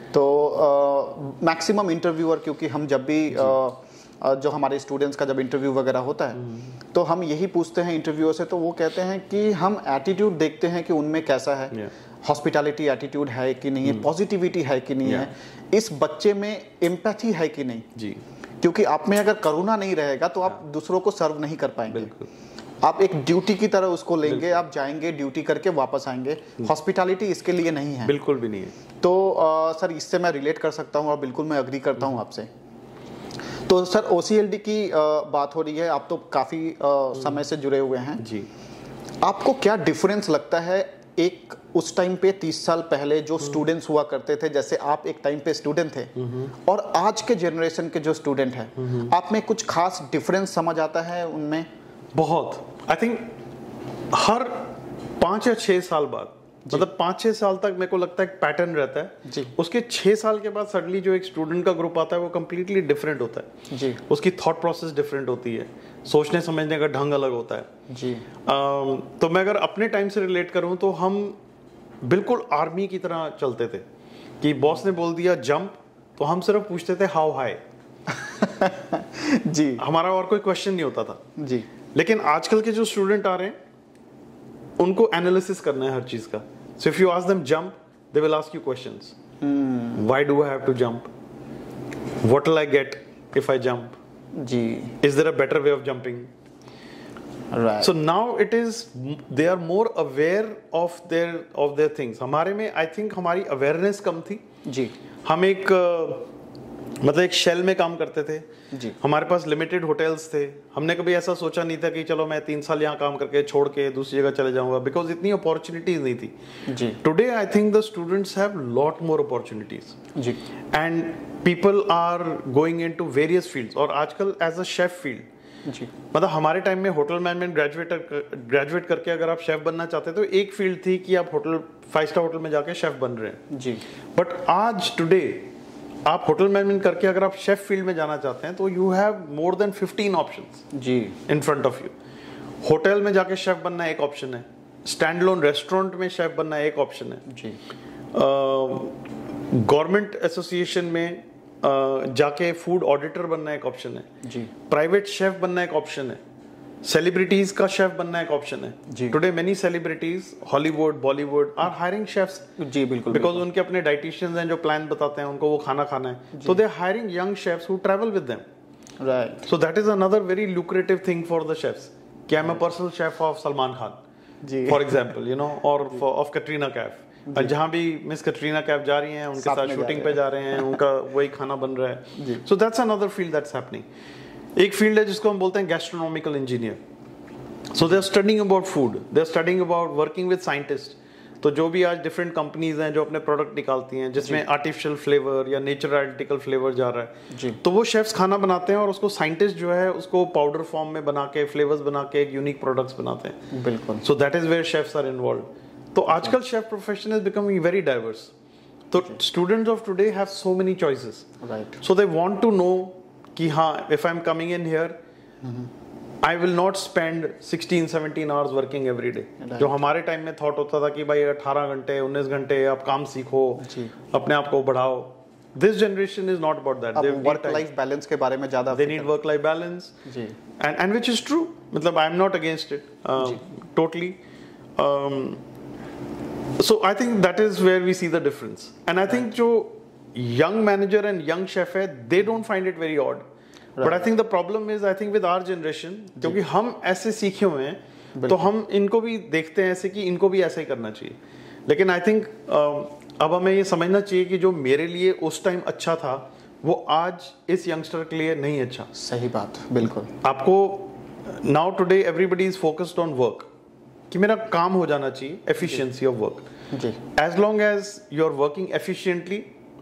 तो मैक्सिमम इंटरव्यूअर, क्योंकि हम जब भी जो हमारे स्टूडेंट्स का जब इंटरव्यू वगैरह होता है तो हम यही पूछते हैं इंटरव्यूअर से, तो वो कहते हैं कि हम एटीट्यूड देखते हैं कि उनमें कैसा है, हॉस्पिटैलिटी एटीट्यूड है कि नहीं है, पॉजिटिविटी है कि नहीं है, इस बच्चे में एम्पैथी है कि नहीं जी। क्योंकि आप में अगर करुणा नहीं रहेगा तो आप दूसरों को सर्व नहीं कर पाएंगे। आप एक ड्यूटी की तरह उसको लेंगे, आप जाएंगे ड्यूटी करके वापस आएंगे। हॉस्पिटैलिटी इसके लिए नहीं है, बिल्कुल भी नहीं है। तो सर इससे मैं रिलेट कर सकता हूँ और बिल्कुल मैं अग्री करता हूँ आपसे। तो सर OCLD की बात हो रही है, आप तो काफ़ी समय से जुड़े हुए हैं जी। आपको क्या डिफरेंस लगता है एक उस टाइम पे 30 साल पहले जो स्टूडेंट्स हुआ करते थे, जैसे आप एक टाइम पे स्टूडेंट थे, और आज के जनरेशन के जो स्टूडेंट हैं, आप में कुछ खास डिफरेंस समझ आता है उनमें? बहुत। आई थिंक हर 5 या 6 साल बाद, मतलब 5-6 साल तक मेरे को लगता है एक पैटर्न रहता है जी। उसके 6 साल के बाद सडनली जो एक स्टूडेंट का ग्रुप आता है वो कम्प्लीटली डिफरेंट होता है जी। उसकी थॉट प्रोसेस डिफरेंट होती है, सोचने समझने का ढंग अलग होता है जी। तो मैं अगर अपने टाइम से रिलेट करूं तो हम बिल्कुल आर्मी की तरह चलते थे कि बॉस ने बोल दिया जंप तो हम सिर्फ पूछते थे हाउ हाई जी, हमारा और कोई क्वेश्चन नहीं होता था जी, लेकिन आजकल के जो स्टूडेंट आ रहे हैं उनको एनालिसिस करना है हर चीज का. So if you ask them jump, they will ask you questions. Why do I have to jump? What will I get if I jump? जी, is there a better way of jumping? Right. So now it is, they are more aware of their things. हमारे में I think हमारी awareness कम थी. जी, हम एक मतलब एक shell में काम करते थे. जी, हमारे पास लिमिटेड होटल्स थे. हमने कभी ऐसा सोचा नहीं था कि चलो मैं 3 साल यहाँ काम करके छोड़ के दूसरी जगह चले जाऊंगा, बिकॉज इतनी अपॉर्चुनिटीज नहीं थी. जी, today I think the students have lot more opportunities जी, and people are going into various fields. और आजकल एज अ शेफ फील्ड, जी, मतलब हमारे टाइम में होटल मैनेजमेंट ग्रेजुएट करके अगर आप शेफ बनना चाहते तो एक फील्ड थी कि आप होटल 5 स्टार होटल में जाके शेफ बन रहे हैं. जी, बट आज टुडे आप होटल मैनेजमेंट करके अगर आप शेफ फील्ड में जाना चाहते हैं तो you have more than 15 options जी, in front of you. Hotel में जाके शेफ बनना एक ऑप्शन है, स्टैंड लोन रेस्टोरेंट में शेफ बनना एक ऑप्शन है, जी, गवर्नमेंट एसोसिएशन में जाके फूड ऑडिटर बनना एक ऑप्शन है, जी, प्राइवेट शेफ बनना एक ऑप्शन है, सेलिब्रिटीज का शेफ बनना एक ऑप्शन जी. है. Today many celebrities Hollywood Bollywood are hiring chefs जी, बिल्कुल, बिकॉज उनके अपने डाइटिशियंस हैं जो प्लान बताते हैं उनको वो खाना खाना है. So they are hiring young chefs who travel with them. Right. So that is another very lucrative thing for the chefs कि I am a personal chef of Salman Khan ji, for example, you know, और of Katrina Kaif. और जहां भी miss Katrina Kaif जा रही हैं उनके साथ साथ में शूटिंग जा पे रहे जा रहे हैं, उनका वही खाना बन रहा जी. है. So that's another field that's happening. एक फील्ड है जिसको हम बोलते हैं gastronomical engineer. So they are studying about food, they are studying about working with scientist. तो जो भी आज डिफरेंट कंपनीज हैं जो अपने प्रोडक्ट निकालती हैं जिसमें आर्टिफिशियल फ्लेवर या नेचुरल आर्टिकल फ्लेवर जा रहा है, जी, तो वो शेफ्स खाना बनाते हैं और उसको साइंटिस्ट जो है उसको पाउडर फॉर्म में बना के फ्लेवर्स बना के एक यूनिक प्रोडक्ट्स बनाते हैं. बिल्कुल. So that is where chefs are involve. तो आजकल chef profession is becoming very diverse. तो students of today have so many choices. Right. So they want to know कि हाँ, if I am coming in here I will not spend 16-17 hours working every day. जो हमारे time में thought होता था कि भाई 18 घंटे 19 घंटे आप काम सीखो, अपने आप को बढ़ाओ. This generation is not about that. अब वर्क लाइफ बैलेंस के बारे में ज्यादा दे नीड वर्क लाइफ बैलेंस. जी. And which is true. मतलब I am not against it totally. So I think that is where we see the difference. And I think जो young manager and young chef है, they don't find it very odd. But I think the problem is, I think with our generation, क्योंकि हम ऐसे सीखे हुए हैं, तो हम इनको भी देखते हैं ऐसे कि इनको भी ऐसा ही करना चाहिए. लेकिन I think अब हमें ये समझना चाहिए कि जो मेरे लिए उस टाइम अच्छा था, वो आज इस यंगस्टर के लिए नहीं अच्छा. सही बात, बिल्कुल. आपको now today everybody is focused on work. कि मेरा काम हो जाना चाहिए, efficiency of work. Ji. As long as you are working efficiently,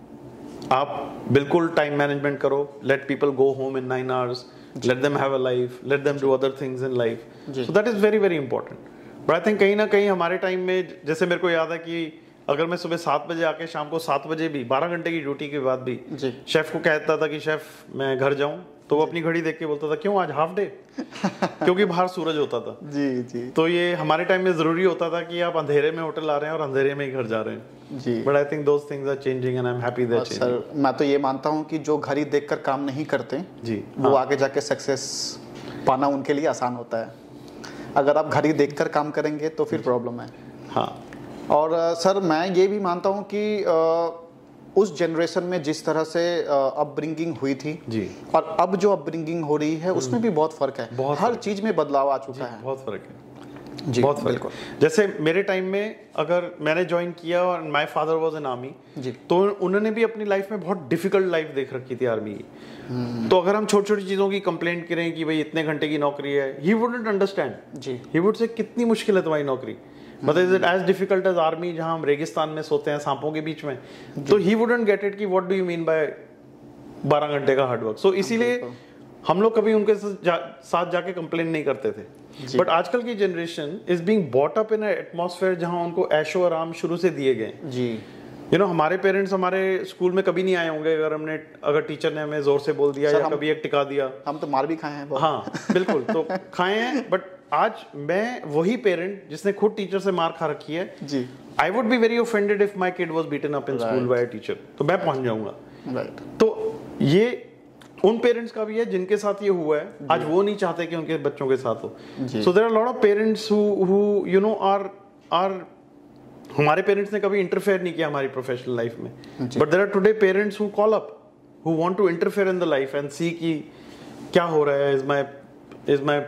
आप बिल्कुल टाइम मैनेजमेंट करो. Let people go home in 9 hours. Let them have a life. Let them do other things in life. So that is very very important. But I think कहीं ना कहीं हमारे time में, जैसे मेरे को याद है कि अगर मैं सुबह 7 बजे आके शाम को 7 बजे भी 12 घंटे की ड्यूटी के बाद भी जी. शेफ को कहता था कि शेफ मैं घर जाऊं, तो वो अपनी घड़ी देख के बोलता था क्यों आज हाफ डे, क्योंकि बाहर सूरज होता था. जी, जी, तो ये हमारे टाइम में जरूरी होता था कि आप अंधेरे में होटल आ रहे हैं और अंधेरे में ही घर जा रहे हैं. जी. But I think those things are changing and I am happy that changing. Sir, मैं तो ये मानता हूँ कि जो घड़ी देखकर काम नहीं करते जी, वो आगे जाके सक्सेस पाना उनके लिए आसान होता है. अगर आप घड़ी देखकर काम करेंगे तो फिर प्रॉब्लम है. हाँ. और सर, मैं ये भी मानता हूँ कि उस जनरेशन में जिस तरह से अपब्रिंगिंग हुई थी जी, और अब जो अपब्रिंगिंग हो रही है उसमें भी बहुत फर्क है. बहुत हर चीज में बदलाव आ चुका है. बहुत फर्क है जी, बहुत फर्क. बिल्कुल. जैसे मेरे टाइम में अगर मैंने ज्वाइन किया और my father was in army, जी, तो उन्होंने भी अपनी लाइफ में बहुत डिफिकल्ट लाइफ देख रखी थी आर्मी की. तो अगर हम छोटी छोटी चीजों की कंप्लेंट करें कि भाई इतने घंटे की नौकरी है, ही वुडंट अंडरस्टैंड. जी, ही वुड से कितनी मुश्किल है तुम्हारी नौकरी, मतलब is it as difficult as army जहां हम रेगिस्तान में सोते हैं सांपों के बीच में. तो ही वुडंट गेट इट कि what do you mean by 12 घंटे का हार्ड वर्क. सो इसीलिए हम लोग कभी उनके साथ जाके कंप्लेन नहीं करते थे. बट आजकल की generation is being bought up in atmosphere जहां उनको ऐशो आराम शुरू से दिए गए. जी. यू नो, हमारे पेरेंट्स हमारे स्कूल में कभी नहीं आए होंगे अगर टीचर ने हमें जोर से बोल दिया या कभी एक टिका दिया. हम तो मार भी खाए हैं बहुत. हाँ बिल्कुल, तो खाए हैं. बट आज मैं वही पेरेंट जिसने खुद टीचर से मार खा रखी है, जी, I would be very offended if my kid was beaten up in school by a teacher. तो मैं पहुंच जाऊंगा. राइट. तो ये उन पेरेंट्स का भी है जिनके साथ ये हुआ है, आज वो नहीं चाहते कि उनके बच्चों के साथ हो. So there are lot of parents who you know are हमारे पेरेंट्स ने कभी इंटरफेयर नहीं किया हमारी प्रोफेशनल लाइफ में, but there are today parents who call up, who want to interfere in the life and see कि क्या हो रहा है, is my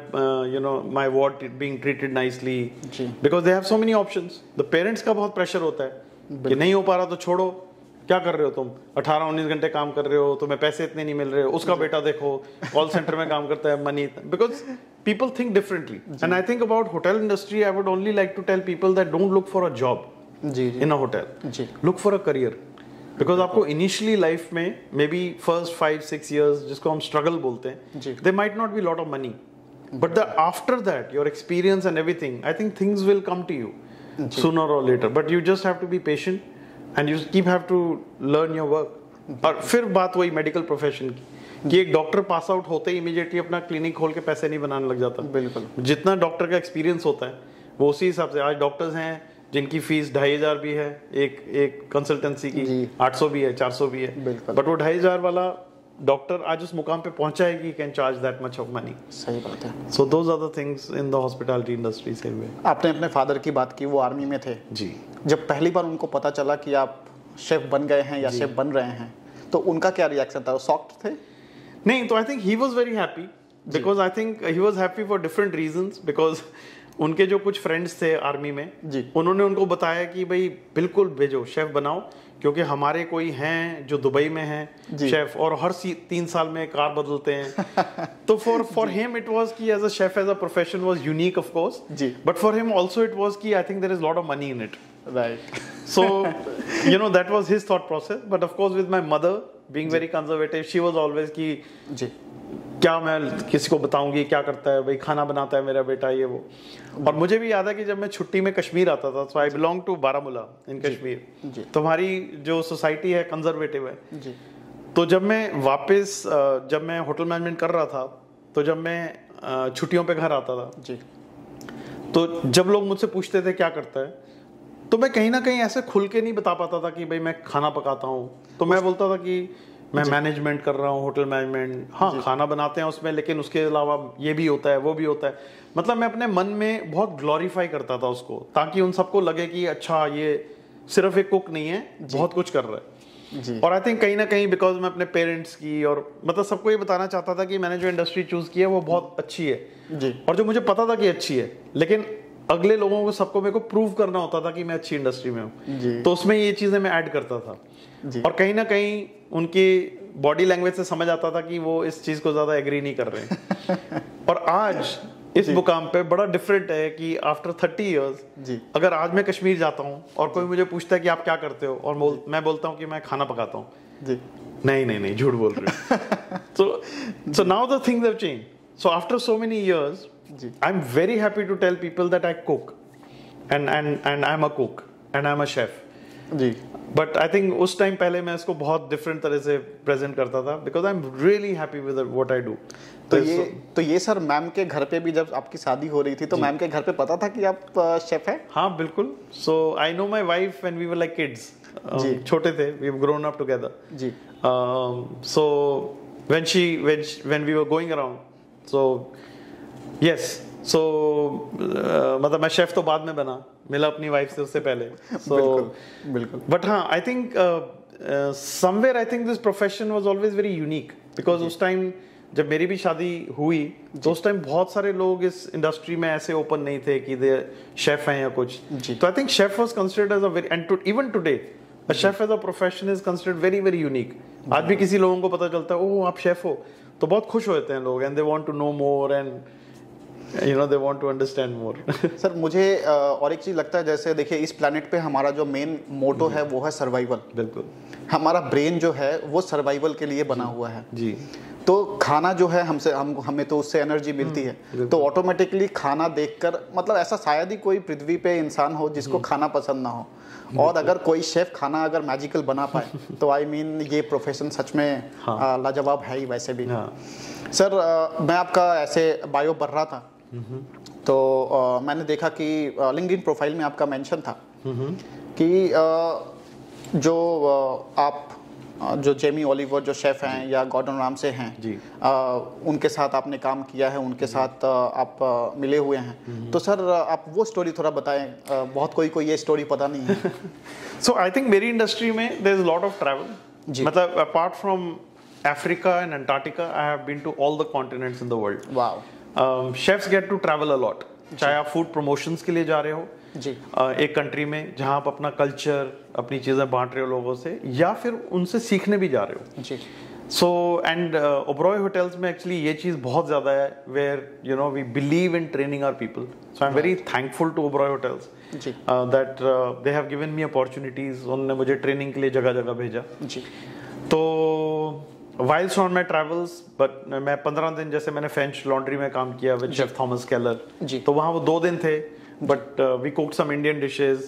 my ward being treated nicely, because they have so many options. The parents का बहुत pressure होता है कि नहीं हो पा रहा तो छोड़ो, क्या कर रहे हो तुम, 18-19 घंटे काम कर रहे हो, तुम्हें पैसे इतने नहीं मिल रहे हो, उसका बेटा देखो कॉल सेंटर में काम करता है, money, because people think differently. And I think about hotel industry, I would only like to tell people that don't look for a job in a hotel. Look for a career. Because आपको initially life में may be first 5-6 years जिसको हम struggle बोलते हैं, there might not be lot of money, but after that your experience and everything, I think things will come to you sooner or later, but you just have to be patient and you have to learn your work. और फिर बात वही medical profession की कि एक doctor pass out होते ही immediately अपना clinic खोल के पैसे नहीं बनाने लग जाता. बिल्कुल, जितना डॉक्टर का एक्सपीरियंस होता है वो उसी हिसाब से. आज डॉक्टर्स हैं जिनकी फीस 2,500 भी है, एक कंसल्टेंसी की 800 भी है, 400 भी है, बट वो 2,500 वाला डॉक्टर आज उस मुकाम पे पहुंचा है कि can charge that much of money. सही बात है. So those are the things in the hospitality industry. Same way आपने अपने फादर की बात की, वो आर्मी में थे जी. जब पहली बार उनको पता चला कि आप शेफ बन गए हैं या शेफ बन रहे हैं, तो उनका क्या रिएक्शन था? वो शॉक्ड थे? नहीं, तो I think he was very happy, because I think he was happy for different reasons. Because उनके जो कुछ फ्रेंड्स थे आर्मी में जी, उन्होंने उनको बताया कि भाई बिल्कुल भेजो, शेफ बनाओ, क्योंकि हमारे कोई हैं जो दुबई में हैं शेफ, और हर 3 साल में कार बदलते हैं. तो फॉर हिम इट वाज कि as a chef as a profession was unique of course, but for him also it was कि I think there is lot of money in it. Right. So that was his thought process, but of course with my mother being very conservative, she was always कि जी क्या मैं किसी को बताऊंगी क्या करता है, भाई खाना बनाता है मेरा बेटा, ये वो. और मुझे भी याद है कि जब मैं छुट्टी में कश्मीर आता था, so I belong to Baramulla in Kashmir, तो हमारी जो सोसाइटी है कंजर्वेटिव है जी. तो जब मैं वापस जब मैं होटल मैनेजमेंट कर रहा था, तो जब मैं छुट्टियों पे घर आता था जी, तो जब लोग मुझसे पूछते थे क्या करता है, तो मैं कहीं ना कहीं ऐसे खुल के नहीं बता पाता था कि भाई मैं खाना पकाता हूँ. तो मैं बोलता था कि मैं मैनेजमेंट कर रहा हूँ, होटल मैनेजमेंट, हाँ खाना बनाते हैं उसमें, लेकिन उसके अलावा ये भी होता है, वो भी होता है. मतलब मैं अपने मन में बहुत ग्लोरीफाई करता था उसको, ताकि उन सबको लगे कि अच्छा ये सिर्फ एक कुक नहीं है, बहुत कुछ कर रहा है जी. और आई थिंक कहीं ना कहीं बिकॉज मैं अपने पेरेंट्स की और मतलब सबको ये बताना चाहता था कि मैंने जो इंडस्ट्री चूज की है वो बहुत अच्छी है जी, और जो मुझे पता था कि अच्छी है, लेकिन अगले लोगों को सबको मेरे को प्रूव करना होता था कि मैं अच्छी इंडस्ट्री में हूँ. तो उसमें ये चीजें मैं ऐड करता था जी. और कहीं ना कहीं उनकी बॉडी लैंग्वेज से समझ आता था कि वो इस चीज को ज्यादा एग्री नहीं कर रहे हैं. और आज इस मुकाम पे बड़ा डिफरेंट है कि आफ्टर 30 years जी, अगर आज मैं कश्मीर जाता हूँ और कोई मुझे पूछता है कि आप क्या करते हो, और मैं बोलता हूँ कि मैं खाना पकाता हूँ जी, नहीं झूठ बोल रहे हो. so now the things have changed. So after so many years I'm very happy to tell people that I cook and I'm a cook and I'm a chef जी. But I think उस time पहले मैं इसको बहुत different तरह से present करता था, because I'm really happy with what I do. तो ये सर मैम के घर पे भी जब आपकी शादी हो रही थी, तो मैम के घर पे पता था कि आप शेफ हैं? हाँ बिल्कुल. So I know my wife when we were like kids. छोटे थे, we've grown up together ji. So when we were going around, so yes, so मतलब मैं शेफ तो बाद में बना, मिला अपनी वाइफ से उससे पहले. So बिल्कुल. But हाँ, I think somewhere I think this profession was always very unique, because उस टाइम जब मेरी भी शादी हुई तो उस टाइम बहुत सारे लोग इस इंडस्ट्री में ऐसे ओपन नहीं थे कि दे शेफ हैं या कुछ. तो I think chef was considered as a very, and even today a chef as a profession is considered very very unique. आज भी किसी लोगों को पता चलता है ओह आप शेफ हो, तो बहुत खुश होते हैं लोग, and they want to know more and they want to understand more. Sir मुझे और एक चीज लगता है, जैसे देखिए इस प्लैनेट पे हमारा जो मेन मोटो है वो है सर्वाइवल. बिल्कुल. हमारा ब्रेन जो है वो सर्वाइवल के लिए बना हुआ है जी. तो खाना जो है हमें तो उससे एनर्जी मिलती है, तो ऑटोमेटिकली खाना देखकर, मतलब ऐसा शायद ही कोई पृथ्वी पे इंसान हो जिसको खाना पसंद ना हो. और अगर कोई शेफ खाना अगर मैजिकल बना पाए तो आई मीन ये प्रोफेशन सच में लाजवाब है ही वैसे भी. सर मैं आपका ऐसे बायो पढ़ रहा था, तो मैंने देखा कि लिंक्डइन प्रोफाइल में आपका मेंशन था कि जो आप जो जेमी ओलिवर जो शेफ हैं या गॉर्डन रामसे हैं जी, उनके साथ आपने काम किया है, उनके साथ आप मिले हुए हैं, तो सर आप वो स्टोरी थोड़ा बताएं, बहुत कोई ये स्टोरी पता नहीं है। सो आई थिंक मेरी इंडस्ट्री में there is lot of travel, मतलब apart from Africa and Antarctica I have been to all the continents in the world. Wow. Chefs get to travel a lot, चाहे आप food promotions के लिए जा रहे हो जी, एक कंट्री में जहां आप अपना कल्चर, अपनी चीजें बांट रहे हो लोगों से, या फिर उनसे सीखने भी जा रहे हो जी। सो एंड ओबरॉय होटल्स में एक्चुअली ये चीज बहुत ज्यादा है, where you know we believe in training our people. So I am very thankful to Oberoi hotels that they have given me opportunities. उन्होंने मुझे ट्रेनिंग के लिए जगह जगह भेजा जी। तो whilst on my travels, but मैं 15 दिन, जैसे मैंने फ्रेंच लॉन्ड्री में काम किया विद शेफ थॉमस केलर, तो वहाँ वो 2 दिन थे, but we cooked some Indian dishes,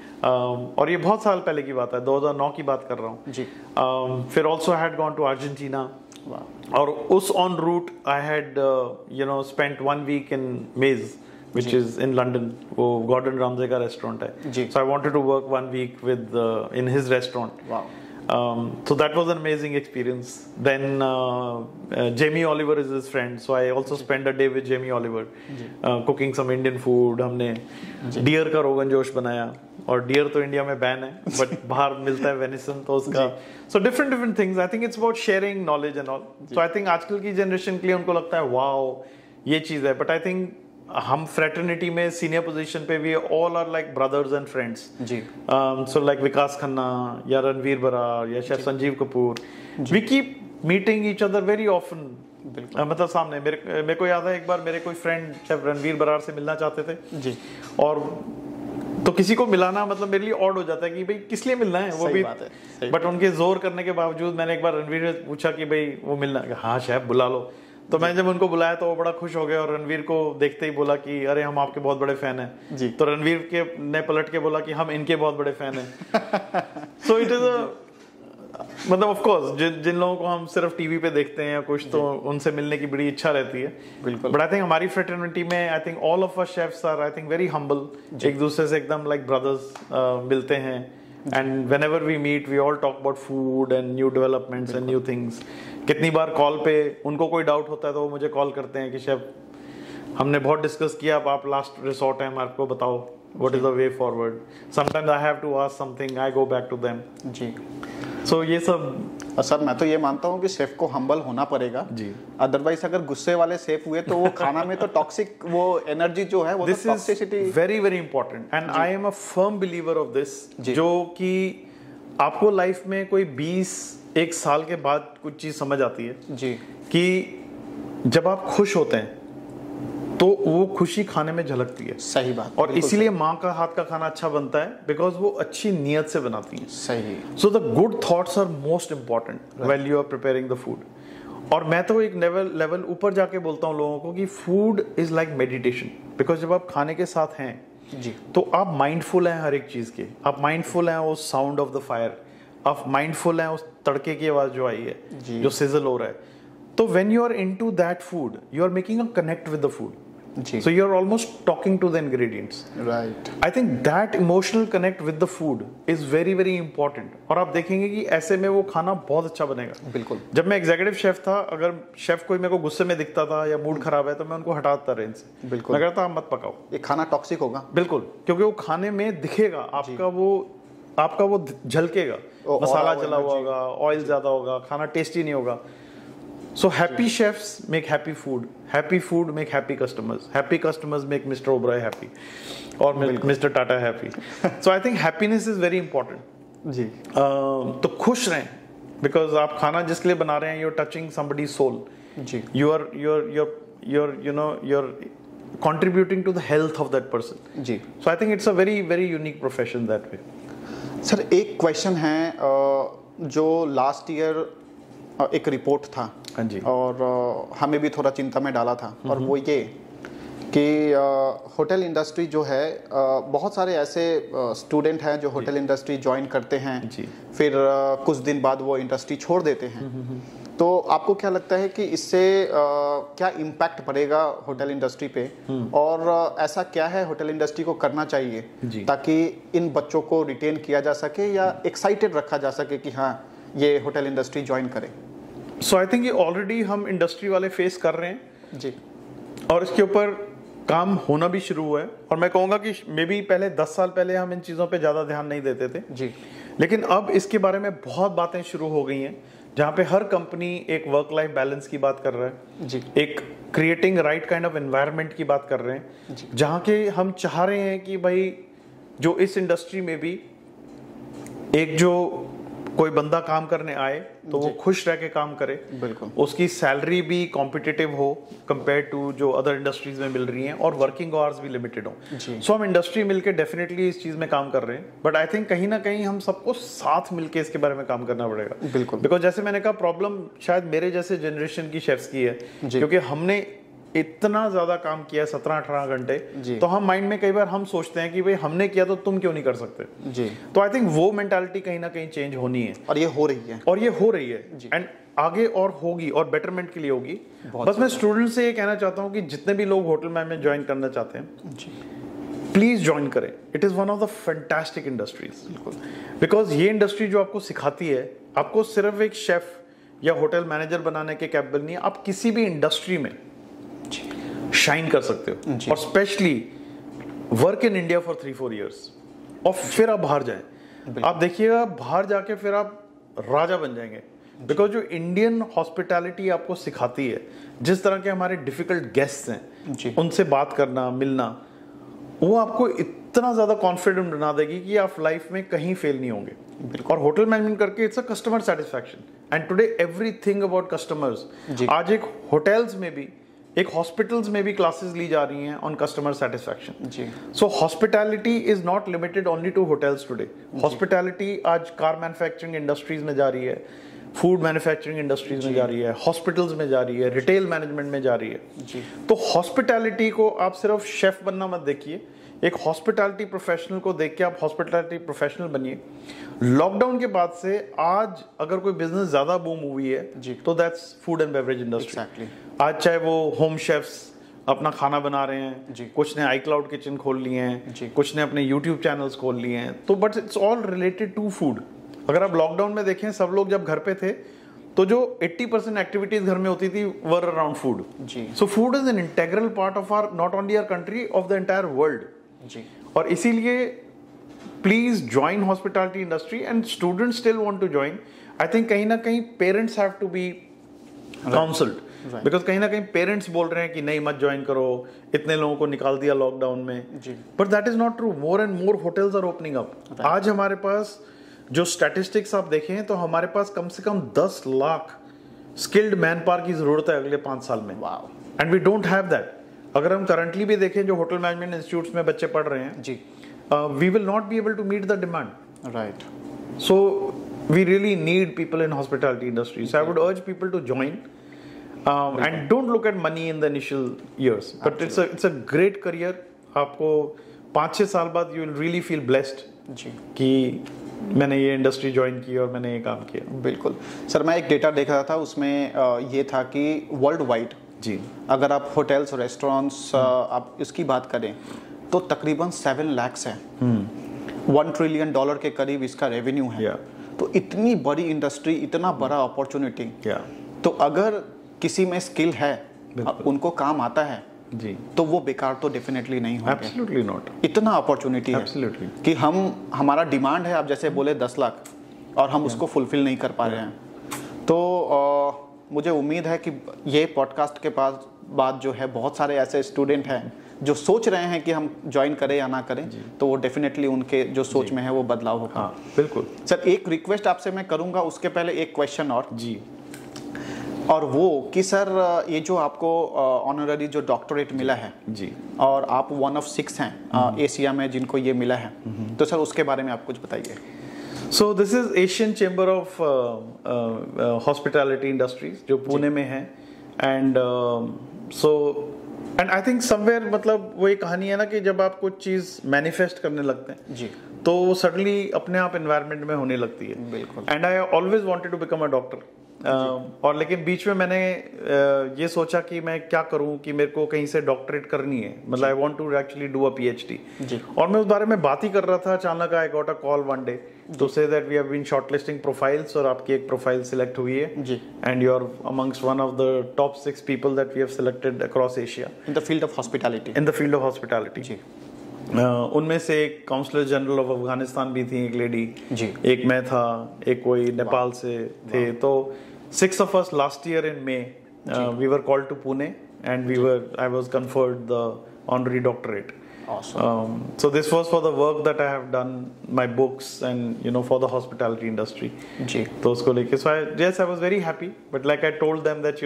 और ये बहुत साल पहले की बात है, 2009 की बात कर रहा हूँ जी। फिर also had gone to Argentina, और उस on route I had you know spent 1 week in Maze which is in London, वो गॉर्डन रामजे का रेस्टोरेंट है, so I wanted to work 1 week with in his restaurant. Wow. So that was an amazing experience. Then Jamie Oliver is his friend, so I also spent a day with Jamie Oliver, cooking some Indian food. हमने deer का रोगन जोश बनाया, और dear तो India में ban है, but बाहर मिलता है वेनिसन, तो उसका so different things. I think it's about sharing knowledge and all. So I think आजकल की जनरेशन के लिए उनको लगता है वाओ ये चीज है, बट आई थिंक हम फ्रेटर्निटी में सीनियर पोजीशन पे भी all are like brothers and friends जी। सो लाइक विकास खन्ना या रणवीर बरार या chef Sanjeev Kapoor, we keep meeting each other very often. मतलब सामने मेरे को याद है एक बार मेरे कोई फ्रेंड शेफ रणवीर बरार से मिलना चाहते थे जी, और तो किसी को मिलाना मतलब मेरे लिए ऑड हो जाता है कि भाई किस लिए मिलना है, वो भी बात है, बट उनके जोर करने के बावजूद मैंने एक बार रणवीर से पूछा कि भाई वो मिलना, हाँ शेफ बुला लो। तो मैंने जब उनको बुलाया तो वो बड़ा खुश हो गया, और रणवीर को देखते ही बोला कि अरे हम आपके बहुत बड़े फैन हैं जी। तो रणवीर के ने पलट के बोला कि हम इनके बहुत बड़े फैन हैं। सो इट इज मतलब ऑफ कोर्स जिन लोगों को हम सिर्फ टीवी पे देखते हैं या कुछ, तो उनसे मिलने की बड़ी इच्छा रहती है, बिल्कुल। बट आई थिंक हमारी फ्रेटर्निटी में I think all of us chefs are I think very humble, एक दूसरे से एकदम लाइक ब्रदर्स मिलते हैं, and whenever we meet we all talk about food and new developments and new things. कितनी बार call पे उनको कोई डाउट होता है तो वो मुझे कॉल करते हैं कि शेफ हमने बहुत डिस्कस किया, अब आप लास्ट रिसोर्ट है हमारे को बताओ what is the way forward. Sometimes I have to ask something, I go back to them ji. so ये सब सर मैं तो ये मानता हूँ कि शेफ को हम्बल होना पड़ेगा जी, अदरवाइज अगर गुस्से वाले शेफ हुए तो वो खाना में तो टॉक्सिक वो एनर्जी जो है वो, this is very very important, and I am a firm believer of this, जो कि आपको लाइफ में कोई 21 साल के बाद कुछ चीज समझ आती है जी, कि जब आप खुश होते हैं तो वो खुशी खाने में झलकती है। सही बात। और इसीलिए माँ का हाथ का खाना अच्छा बनता है, बिकॉज वो अच्छी नियत से बनाती है। सही। So the good thoughts are most important when you are preparing the food. और मैं तो एक लेवल ऊपर जाके बोलता हूँ लोगों को कि food is like meditation, because जब आप खाने के साथ हैं जी, तो आप माइंडफुल हैं हर एक चीज के, आप माइंडफुल हैं उस साउंड ऑफ द फायर, आप माइंडफुल हैं उस तड़के की आवाज जो आई है जो सिजल हो रहा है। तो when you are into that food you are making a connect with the food, so you're almost talking to the ingredients, right? I think that emotional connect with the food is very very important, और आप देखेंगे कि ऐसे में वो खाना बहुत अच्छा बनेगा। बिल्कुल। जब मैं एग्जीक्यूटिव शेफ था, अगर शेफ कोई मेरे को गुस्से में दिखता था या मूड खराब है तो मैं उनको हटाता रेंज से, बिल्कुल, मैं कहता आप मत पकाओ, ये खाना टॉक्सिक होगा, बिल्कुल, क्योंकि वो खाने में दिखेगा आपका वो झलकेगा, मसाला जला हुआ होगा, ऑयल ज्यादा होगा, खाना टेस्टी नहीं होगा। So happy chefs make happy food make happy customers make Mr. Oberoi happy or Mr. Tata happy. So I think happiness is very important जी। तो खुश रहें, because आप खाना जिसके लिए बना रहे हैं you're touching somebody's soul जी, you're contributing to the health of that person जी। So I think it's a very very unique profession that way। Sir एक क्वेश्चन है जो लास्ट ईयर एक रिपोर्ट था जी, और हमें भी थोड़ा चिंता में डाला था, और वो ये कि होटल इंडस्ट्री जो है, बहुत सारे ऐसे स्टूडेंट हैं जो होटल इंडस्ट्री ज्वाइन करते हैं जी, फिर कुछ दिन बाद वो इंडस्ट्री छोड़ देते हैं। तो आपको क्या लगता है कि इससे क्या इम्पैक्ट पड़ेगा होटल इंडस्ट्री पे, और ऐसा क्या है होटल इंडस्ट्री को करना चाहिए ताकि इन बच्चों को रिटेन किया जा सके या एक्साइटेड रखा जा सके कि हाँ ये होटल इंडस्ट्री ज्वाइन करें? सो आई थिंक ये ऑलरेडी हम इंडस्ट्री वाले फेस कर रहे हैं जी, और इसके ऊपर काम होना भी शुरू हुआ है। और मैं कहूँगा कि मे बी पहले 10 साल पहले हम इन चीज़ों पे ज़्यादा ध्यान नहीं देते थे जी, लेकिन अब इसके बारे में बहुत बातें शुरू हो गई हैं, जहाँ पे हर कंपनी एक वर्क लाइफ बैलेंस की बात कर रहा है जी, एक creating right kind of environment की बात कर रहे हैं, जहाँ के हम चाह रहे हैं कि भाई जो इस इंडस्ट्री में भी एक जो कोई बंदा काम करने आए तो वो खुश रह के काम करे, बिल्कुल, उसकी सैलरी भी कॉम्पिटिटिव हो कंपेयर टू जो अदर इंडस्ट्रीज में मिल रही हैं, और वर्किंग आवर्स भी लिमिटेड हो। सो हम इंडस्ट्री मिलके डेफिनेटली इस चीज में काम कर रहे हैं, बट आई थिंक कहीं ना कहीं हम सबको साथ मिलके इसके बारे में काम करना पड़ेगा। बिल्कुल, बिकॉज जैसे मैंने कहा, प्रॉब्लम शायद मेरे जैसे जनरेशन की शेफ्स की है, क्योंकि हमने इतना ज्यादा काम किया 17-18 घंटे, तो हम माइंड में कई बार हम सोचते हैं कि भाई हमने किया तो तुम क्यों नहीं कर सकते जी। तो आई थिंक वो मेंटालिटी कहीं ना कहीं चेंज होनी है, और ये हो रही है, एंड आगे और होगी, और बेटरमेंट के लिए होगी। बस मैं स्टूडेंट से ये कहना चाहता हूँ कि जितने भी लोग होटल मैनेजमेंट ज्वाइन करना चाहते हैं प्लीज ज्वाइन करें। It is one of the fantastic industries, because ये इंडस्ट्री जो आपको सिखाती है, आपको सिर्फ एक शेफ या होटल मैनेजर बनाने के कैपेबल नहीं है, आप किसी भी इंडस्ट्री में शाइन कर सकते हो, और specially work in India for 3-4 years, और फिर आप बाहर जाएं। आप देखिएगा बाहर जाके फिर आप राजा बन जाएंगे, बिकॉज जो इंडियन हॉस्पिटैलिटी आपको सिखाती है, जिस तरह के हमारे डिफिकल्ट गेस्ट्स हैं उनसे बात करना, मिलना, वो आपको इतना ज्यादा कॉन्फिडेंट बना देगी कि आप लाइफ में कहीं फेल नहीं होंगे। और होटल मैनेजमेंट करके it's a customer satisfaction, and today everything about customers. आज एक होटल्स में भी, एक हॉस्पिटल्स में भी क्लासेस ली जा रही हैं on customer satisfaction. So hospitality is not limited only to hotels today. Hospitality आज कार मैन्युफैक्चरिंग इंडस्ट्रीज में जा रही है, फूड मैन्युफैक्चरिंग इंडस्ट्रीज में जा रही है, हॉस्पिटल्स में जा रही है, रिटेल मैनेजमेंट में जा रही है। तो हॉस्पिटैलिटी को आप सिर्फ शेफ बनना मत देखिए, एक हॉस्पिटैलिटी प्रोफेशनल को देख के आप हॉस्पिटैलिटी प्रोफेशनल बनिए। लॉकडाउन के बाद से आज अगर कोई बिजनेस ज्यादा बूम हुई है तो that's food and beverage industry. आज चाहे वो होम शेफ्स अपना खाना बना रहे हैं, कुछ ने iCloud किचन खोल लिए हैं, कुछ ने अपने YouTube चैनल्स खोल लिए हैं, तो but it's all related to food. अगर आप लॉकडाउन में देखें, सब लोग जब घर पे थे तो जो 80% एक्टिविटीज घर में होती थी were around food. So food is an integral part of our, not only our country, of the entire world. और इसीलिए please join hospitality industry, and students still want to join. I think कहीं ना कहीं parents have to be counselled, because कहीं ना कहीं parents बोल रहे हैं कि नहीं मत ज्वाइन करो, इतने लोगों को निकाल दिया लॉकडाउन में, but that is not true. More and more hotels are opening up. आज हमारे पास जो स्टैटिस्टिक्स आप देखें तो हमारे पास कम से कम 10 लाख स्किल्ड मैन पावर की जरूरत है अगले 5 साल में, and we don't have that. अगर हम करंटली भी देखें जो होटल मैनेजमेंट इंस्टीट्यूट्स में बच्चे पढ़ रहे हैं, we will not be able to meet the demand, right? So we really need people in hospitality industry. So I would urge people to join, and don't look at money in the initial years, but it's a great career। आपको 5-6 साल बाद you will really feel blessed कि मैंने ये industry join की और मैंने ये काम किया। बिल्कुल सर, मैं एक डेटा देख रहा था, उसमें ये था कि वर्ल्ड वाइड अगर आप होटल्स, रेस्टोरेंट्स आप इसकी बात करें तो तकरीबन 7 लाख है, $1 ट्रिलियन के करीब इसका रेवेन्यू है। तो इतनी बड़ी इंडस्ट्री, इतना बड़ा अपॉर्चुनिटी, तो अगर किसी में स्किल है, उनको काम आता है तो वो बेकार तो डेफिनेटली नहीं होंगे। Absolutely not. इतना अपॉर्चुनिटी है कि हमारा डिमांड है, आप जैसे बोले 10 लाख, और हम उसको फुलफिल नहीं कर पा रहे हैं। तो मुझे उम्मीद है कि ये पॉडकास्ट के बाद जो है बहुत सारे ऐसे स्टूडेंट हैं जो सोच रहे हैं कि हम ज्वाइन करें या ना करें, तो वो डेफिनेटली उनके जो सोच में है वो बदलाव होगा। हाँ, बिल्कुल सर, एक रिक्वेस्ट आपसे मैं करूंगा, उसके पहले एक क्वेश्चन और वो कि सर ये जो आपको ऑनररी जो डॉक्टरेट मिला है और आप 1 of 6 हैं एशिया में जिनको ये मिला है, तो सर उसके बारे में आप कुछ बताइए। So this is Asian chamber of hospitality industries जो पुणे में है, एंड आई थिंक समवेयर, मतलब वो एक कहानी है ना कि जब आप कुछ चीज मैनिफेस्ट करने लगते हैं तो वो सडनली अपने आप एनवायरनमेंट में होने लगती है। बिल्कुल। And I always wanted to become a doctor, और लेकिन बीच में मैंने ये सोचा कि मैं क्या करूं कि मेरे को कहीं से डॉक्टरेट करनी है, मतलब I want to actually do a PhD. और मैं उस बारे में बात ही कर रहा था, अचानक I got a call one day to say that we have been shortlisting profiles और आपकी एक प्रोफाइल सिलेक्ट हुई है and you are amongst one of the top 6 people that we have selected across Asia in the field of hospitality. In the field of hospitality. उनमें से एक counsellor general of Afghanistan भी थी, एक लेडी जी, एक मैं था, एक कोई नेपाल से थे। तो 6 of us last year in May we were called to Pune and I was conferred the honorary doctorate. Awesome. So this was for the work that I have done, my books and for the hospitality industry. जी। तो उसको लेके so I was very happy, but like I told them that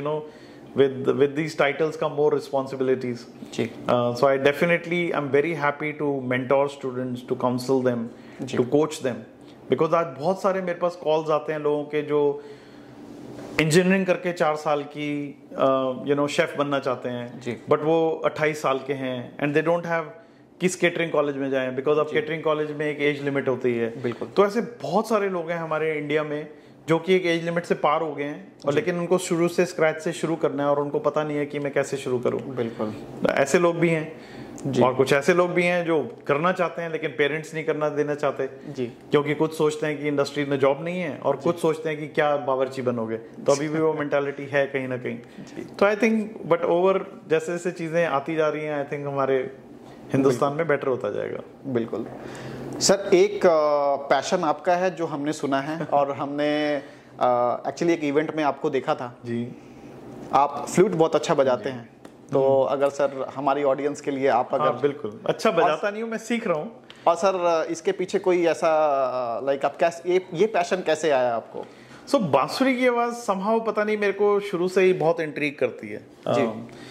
with these titles come more responsibilities. Ji. So I definitely am very happy to mentor students, to counsel them, to coach them, because आज बहुत सारे मेरे पास calls आते हैं लोगों के जो engineering करके 4 साल की शेफ बनना चाहते हैं, बट वो 28 साल के हैं एंड दे डोंट हैव किस केटरिंग कॉलेज में जाएं, बिकॉज अब केटरिंग कॉलेज में एक एज लिमिट होती है। बिल्कुल। तो ऐसे बहुत सारे लोग हैं हमारे इंडिया में जो कि एक एज लिमिट से पार हो गए हैं, और लेकिन उनको शुरू से स्क्रैच से शुरू करना है और उनको पता नहीं है कि मैं कैसे शुरू करूं। बिल्कुल। ऐसे लोग भी हैं और कुछ ऐसे लोग भी हैं जो करना चाहते हैं लेकिन पेरेंट्स नहीं करना देना चाहते जी, क्योंकि कुछ सोचते हैं कि इंडस्ट्री में जॉब नहीं है और कुछ सोचते हैं कि क्या बावर्ची बनोगे। तो अभी भी वो मेंटालिटी है कहीं ना कहीं। तो आई थिंक बट ओवर जैसे जैसे चीजें आती जा रही हैं, आई थिंक हमारे हिंदुस्तान में बेटर होता जाएगा। बिल्कुल सर, एक पैशन आपका है जो हमने सुना है और हमने एक्चुअली एक इवेंट में आपको देखा था जी। आप फ्लूट बहुत अच्छा बजाते हैं, तो अगर सर हमारी ऑडियंस के लिए आप अगर बिल्कुल अच्छा बजाता नहीं हूँ, मैं सीख रहा हूँ। और सर इसके पीछे कोई ऐसा लाइक आप कैसे ये पैशन कैसे आया आपको? सो बांसुरी की आवाज समहाउ पता नहीं मेरे को शुरू से ही बहुत इंट्रीग करती है जी।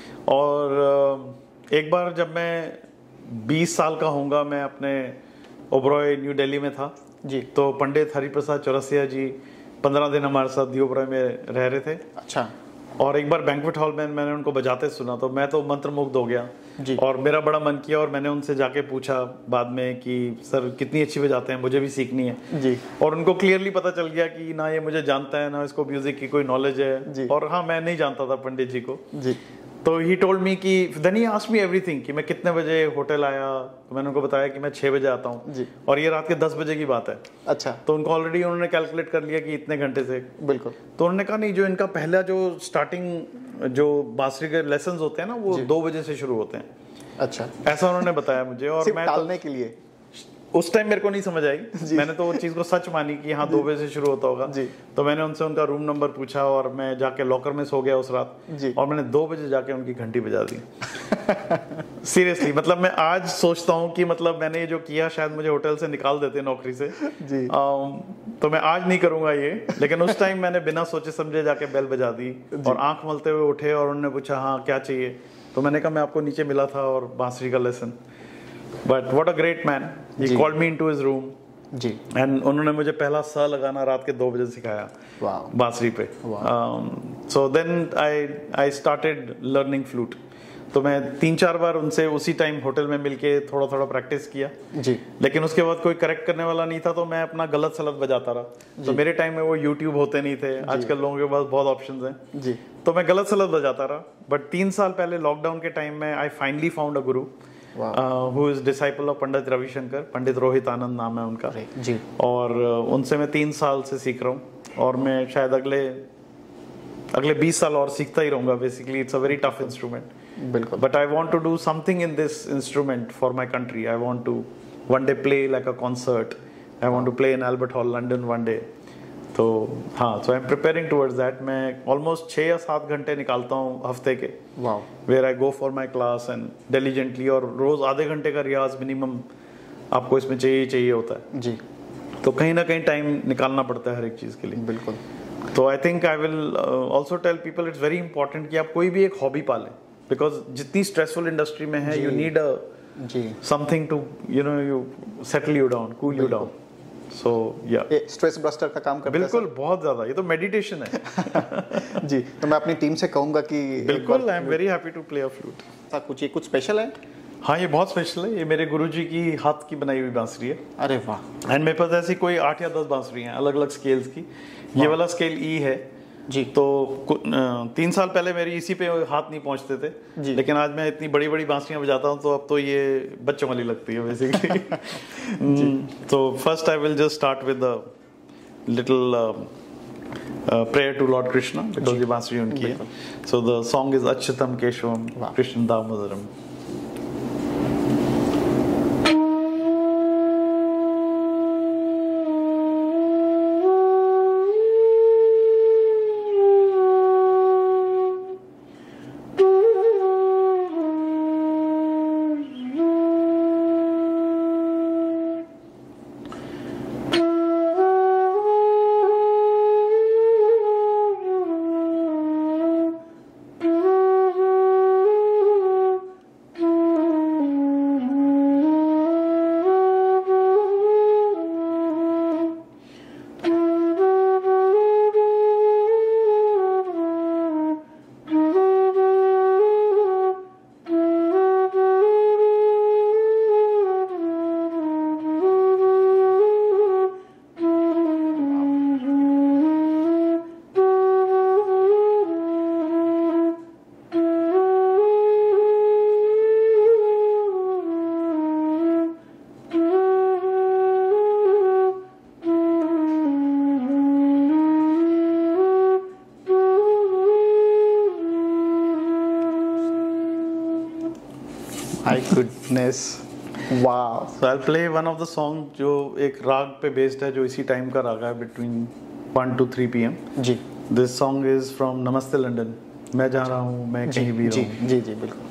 और एक बार जब मैं 20 साल का होऊंगा, मैं अपने ओबरॉय न्यू दिल्ली में था जी। तो पंडित हरिप्रसाद चौरसिया जी 15 दिन हमारे साथ ओबरॉय में रह रहे थे। अच्छा। और एक बार बैंक्वेट हॉल में मैंने उनको बजाते सुना तो मैं तो मंत्रमुग्ध हो गया जी। और मेरा बड़ा मन किया और मैंने उनसे जाके पूछा बाद में कि सर कितनी अच्छी बजाते हैं, मुझे भी सीखनी है जी। और उनको क्लियरली पता चल गया कि ना ये मुझे जानता है ना इसको म्यूजिक की कोई नॉलेज है जी। और हाँ, मैं नहीं जानता था पंडित जी को जी। तो ही टोल्ड मी कि then he asked me everything कि मैं कितने बजे होटल आया, तो मैंने उनको बताया कि मैं 6 बजे आता हूँ और ये रात के 10 बजे की बात है। अच्छा। तो उनको ऑलरेडी उन्होंने कैलकुलेट कर लिया कि इतने घंटे से। बिल्कुल। तो उन्होंने कहा नहीं, जो इनका पहला जो स्टार्टिंग जो बांसुरी के लेसन्स होते हैं ना वो 2 बजे से शुरू होते हैं। अच्छा। ऐसा उन्होंने बताया मुझे। और मैं टालने के लिए उस टाइम मेरे को नहीं समझ आई, मैंने तो वो चीज को सच मानी कि हाँ 2 बजे से शुरू होता होगा जी। तो मैंने उनसे उनका रूम नंबर पूछा और मैं जाके लॉकर में सो गया उस रात जी। और मैंने 2 बजे जाके उनकी घंटी बजा दी। सीरियसली, मतलब मैं आज सोचता हूँ कि मतलब मैंने ये जो किया शायद मुझे होटल से निकाल देते नौकरी से जी। तो मैं आज नहीं करूंगा ये, लेकिन उस टाइम मैंने बिना सोचे समझे जाके बेल बजा दी और आंख मलते हुए उठे और उन्होंने पूछा हाँ क्या चाहिए, तो मैंने कहा मैं आपको नीचे मिला था और बांसुरी का lesson. But what a great man. He called me into his room. जी। And उन्होंने मुझे पहला सा लगाना रात के 2 बजे सिखाया बांसुरी पे। So then I started learning flute. तो मैं 3-4 बार उनसे उसी टाइम होटल में मिलके थोड़ा थोड़ा प्रैक्टिस किया जी। लेकिन उसके बाद कोई करेक्ट करने वाला नहीं था तो मैं अपना गलत सलत बजाता रहा। तो मेरे टाइम में वो YouTube होते नहीं थे, आजकल लोगों के पास बहुत ऑप्शंस हैं जी। तो मैं गलत सलत बजाता रहा। बट 3 साल पहले लॉकडाउन के टाइम में I finally found a Guru who is disciple of Pandit Ravishankar, पंडित रोहित आनंद नाम है उनका जी। और उनसे मैं 3 साल से सीख रहा हूँ और मैं शायद अगले 20 साल और सीखता ही रहूंगा। Basically it's a very tough instrument. बिल्कुल। But I want to do something in this instrument for my country. I want to one day play like a concert. I want to play in Albert Hall London one day. तो हाँ, so I am preparing towards that. मैं almost 6 या 7 घंटे निकालता हूँ हफ्ते के, where I go for my class and diligently. और रोज आधे घंटे का रियाज मिनिमम आपको इसमें चाहिए होता है जी। तो कहीं ना कहीं टाइम निकालना पड़ता है हर एक चीज के लिए। बिल्कुल। तो I think I will also tell people it's very important कि आप कोई भी एक हॉबी पालें, बिकॉज जितनी स्ट्रेसफुल इंडस्ट्री में है you need a something to you settle you down, cool you down. So yeah, stress buster का काम करता है। बिल्कुल, बहुत ज्यादा। ये तो मेडिटेशन है। जी। तो मैं अपनी टीम से कहूंगा कि बिल्कुल, I am very happy to play a flute. कुछ स्पेशल है? हाँ, ये बहुत स्पेशल है। ये मेरे गुरुजी की हाथ की बनाई हुई बांसुरी है। अरे वाह। एंड मेरे पास ऐसी कोई 8 या 10 बांसुरी हैं अलग अलग स्केल्स की। ये वाला स्केल ई है जी। तो 3 साल पहले मेरी इसी पे हाथ नहीं पहुंचते थे जी। लेकिन आज मैं इतनी बड़ी बड़ी बांसुरियां बजाता हूं तो अब तो ये बच्चों वाली लगती है बेसिकली। तो first I will just start with the little prayer to Lord Krishna because ये बांसुरी उनकी है. So the song is Achyutam Keshavam Krishna Damodaram. My goodness, wow. So I'll play one of the song जो एक राग पे based है जो इसी टाइम का राग है between 1 to 3 p.m. Ji. This song is from Namaste London. मैं जा रहा हूँ मैं कहीं भी रहूँ. जी जी बिल्कुल.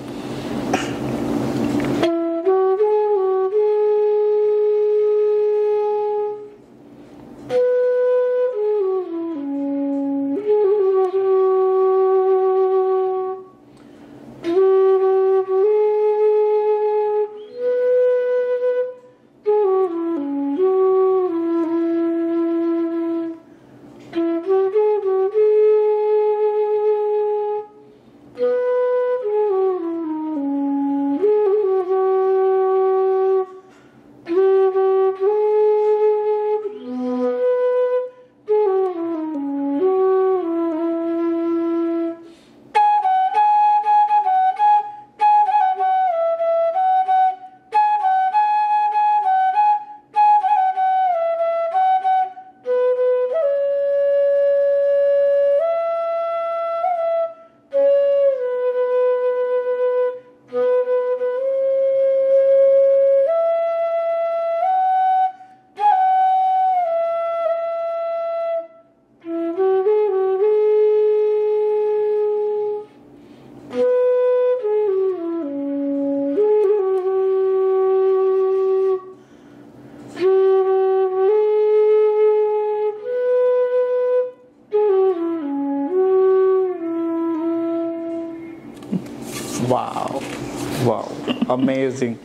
Wow, wow, amazing.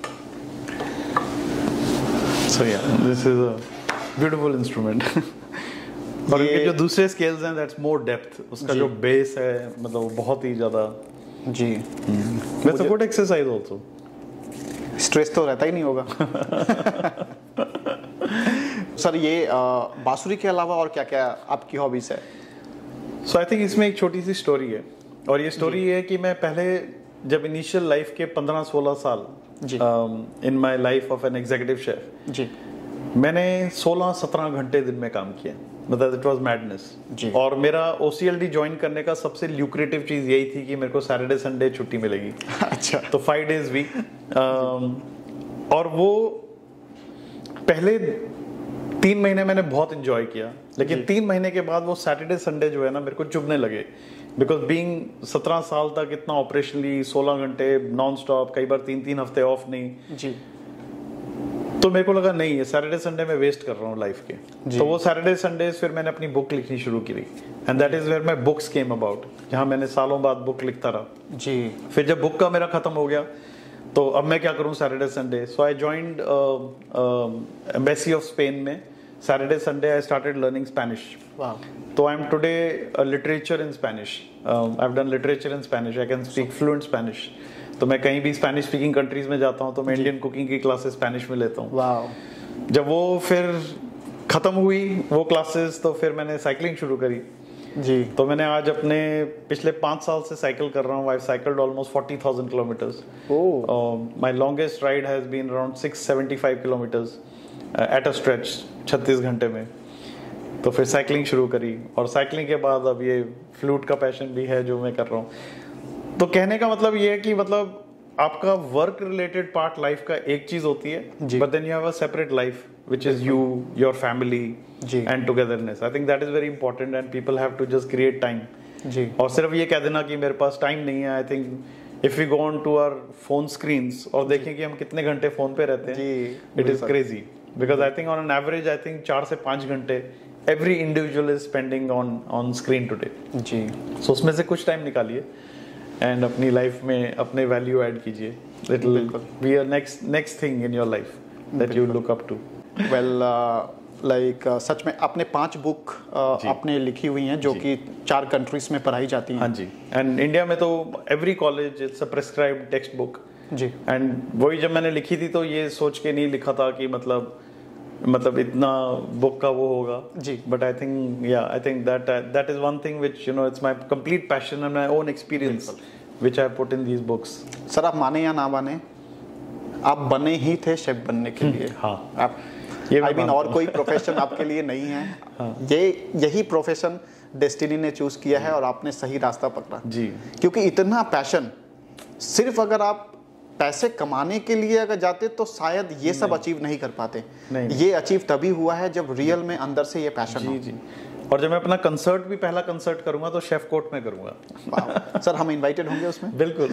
So yeah, this is a beautiful instrument. और इनके जो दूसरे स्केल्स हैं, that's more depth. उसका जो बेस है, मतलब वो बहुत ही ज़्यादा. जी. That's a good exercise also. Stress तो रहता ही नहीं होगा. सर ये बांसुरी के अलावा और क्या-क्या आपकी हॉबीज है? So I think इसमें एक छोटी सी स्टोरी है. और ये स्टोरी है कि मैं पहले जब इनिशियल लाइफ के 15-16 साल in my life of an executive chef जी मैंने 16-17 घंटे दिन में काम किया. मतलब इट वाज मैडनेस. और मेरा OCLD ज्वाइन करने का सबसे ल्यूक्रेटिव चीज यही थी कि मेरे को सैटरडे संडे छुट्टी मिलेगी. अच्छा. तो 5 days वीक. और वो पहले 3 महीने मैंने बहुत एंजॉय किया, लेकिन 3 महीने के बाद वो सैटरडे संडे जो है ना मेरे को चुभने लगे. बिकॉज बीइंग 17 साल तक इतना ऑपरेशनली 16 घंटे नॉन स्टॉप, कई बार 3-3 हफ्ते ऑफ नहीं जी. तो मेरे को लगा नहीं है सैटरडे संडे में वेस्ट कर रहा हूँ लाइफ के. तो वो सैटरडे संडे फिर मैंने अपनी बुक लिखनी शुरू की and that is where my books came about, जहाँ मैंने सालों बाद बुक लिखता रहा जी. फिर जब बुक का मेरा खत्म हो गया तो अब मैं क्या करूँ Saturday Sunday. So I joined embassy of Spain में. Saturday, Sunday, I started learning Spanish. Wow. So I'm today a literature in Spanish. I've done literature in Spanish. I can speak fluent Spanish. तो मैं कहीं भी Spanish speaking countries में जाता हूँ तो मैं इंडियन कुकिंग की क्लासेस स्पेनिश में लेता हूँ. wow. जब वो फिर खत्म हुई वो क्लासेस तो फिर मैंने साइकिलिंग शुरू करी. जी। तो मैंने आज अपने पिछले 5 साल से साइकिल कर रहा हूँ। I cycled almost 40,000 kilometres. My longest ride has been around 675 kilometres at a stretch, 36 घंटे में। तो फिर साइकिलिंग शुरू करी, और साइकिलिंग के बाद अब ये फ्लूट का पैशन भी है जो मैं कर रहा हूँ। तो कहने का मतलब ये है कि मतलब आपका वर्क रिलेटेड पार्ट लाइफ का एक चीज होती है, but then you have a separate life which is you, your family and togetherness. I think that is very important and people have to just create time. जी। और सिर्फ ये कह देना कि मेरे पास टाइम नहीं है, I think if we go on to our phone screens और देखें कि हम कितने घंटे फोन पे रहते हैं, it is crazy. Because I think on an average, I think 4 से 5 घंटे every individual is spending on screen today. Ji. So उसमें से कुछ टाइम निकालिए and अपनी लाइफ में अपने वैल्यू ऐड कीजिए. It will be a next thing in your life that you look up to. Well सच में आपने 5 बुक आपने लिखी हुई हैं जो कि 4 कंट्रीज में पढ़ाई जाती हैं। हाँ जी। एंड इंडिया में तो every college it's a prescribed text book जी। एंड वही जब मैंने लिखी थी तो ये सोच के नहीं लिखा था कि मतलब इतना बुक का वो होगा जी। But I think that is one thing which you know it's my complete passion and my own experience which I have put in these books. Sir आप माने या ना माने, आप बने ही थे शेफ बनने के लिए। हाँ। आप आई मीन और कोई प्रोफेशन आपके लिए नहीं है। हाँ। यही प्रोफेशन डेस्टिनी ने चूज किया है और आपने सही रास्ता पकड़ा जी। क्योंकि इतना पैशन, सिर्फ अगर आप पैसे कमाने के लिए अगर जाते तो शायद ये सब अचीव नहीं कर पाते। ये अचीव तभी हुआ है जब रियल में अंदर से ये पैशन हो। जी। और जब मैं अपना कंसर्ट भी पहला कंसर्ट करूंगा तो शेफ कोट में करूंगा। सर हम इनवाइटेड होंगे उसमें? बिल्कुल।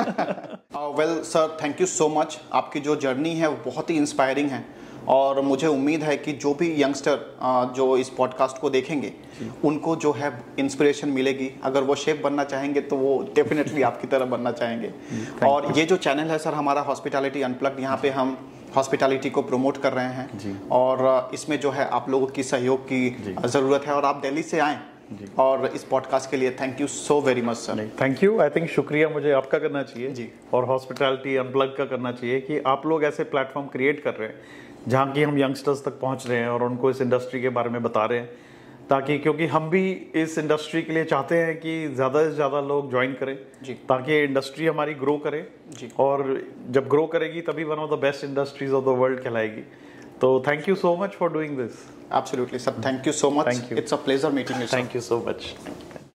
Well sir, thank you so much. आपकी जो जर्नी है वो बहुत ही इंस्पायरिंग है और मुझे उम्मीद है कि जो भी यंगस्टर जो इस पॉडकास्ट को देखेंगे उनको जो है इंस्पिरेशन मिलेगी। अगर वो शेफ बनना चाहेंगे तो वो डेफिनेटली आपकी तरह बनना चाहेंगे। और ये जो चैनल है सर हमारा हॉस्पिटैलिटी अनप्लग्ड, यहाँ पे हम हॉस्पिटैलिटी को प्रमोट कर रहे हैं और इसमें जो है आप लोगों की सहयोग की ज़रूरत है और आप दिल्ली से आएँ और इस पॉडकास्ट के लिए thank you so very much sir. Thank you. I think शुक्रिया मुझे आपका करना चाहिए जी और हॉस्पिटैलिटी अनप्लग का करना चाहिए कि आप लोग ऐसे प्लेटफॉर्म क्रिएट कर रहे हैं जहाँ की हम यंगस्टर्स तक पहुँच रहे हैं और उनको इस इंडस्ट्री के बारे में बता रहे हैं, ताकि क्योंकि हम भी इस इंडस्ट्री के लिए चाहते हैं कि ज़्यादा से ज़्यादा लोग ज्वाइन करें जी, ताकि इंडस्ट्री हमारी ग्रो करे जी। और जब ग्रो करेगी तभी one of the best industries of the world कहलाएगी। तो thank you so much for doing this. Absolutely sir, thank you so much. It's a pleasure meeting you. Thank you so much.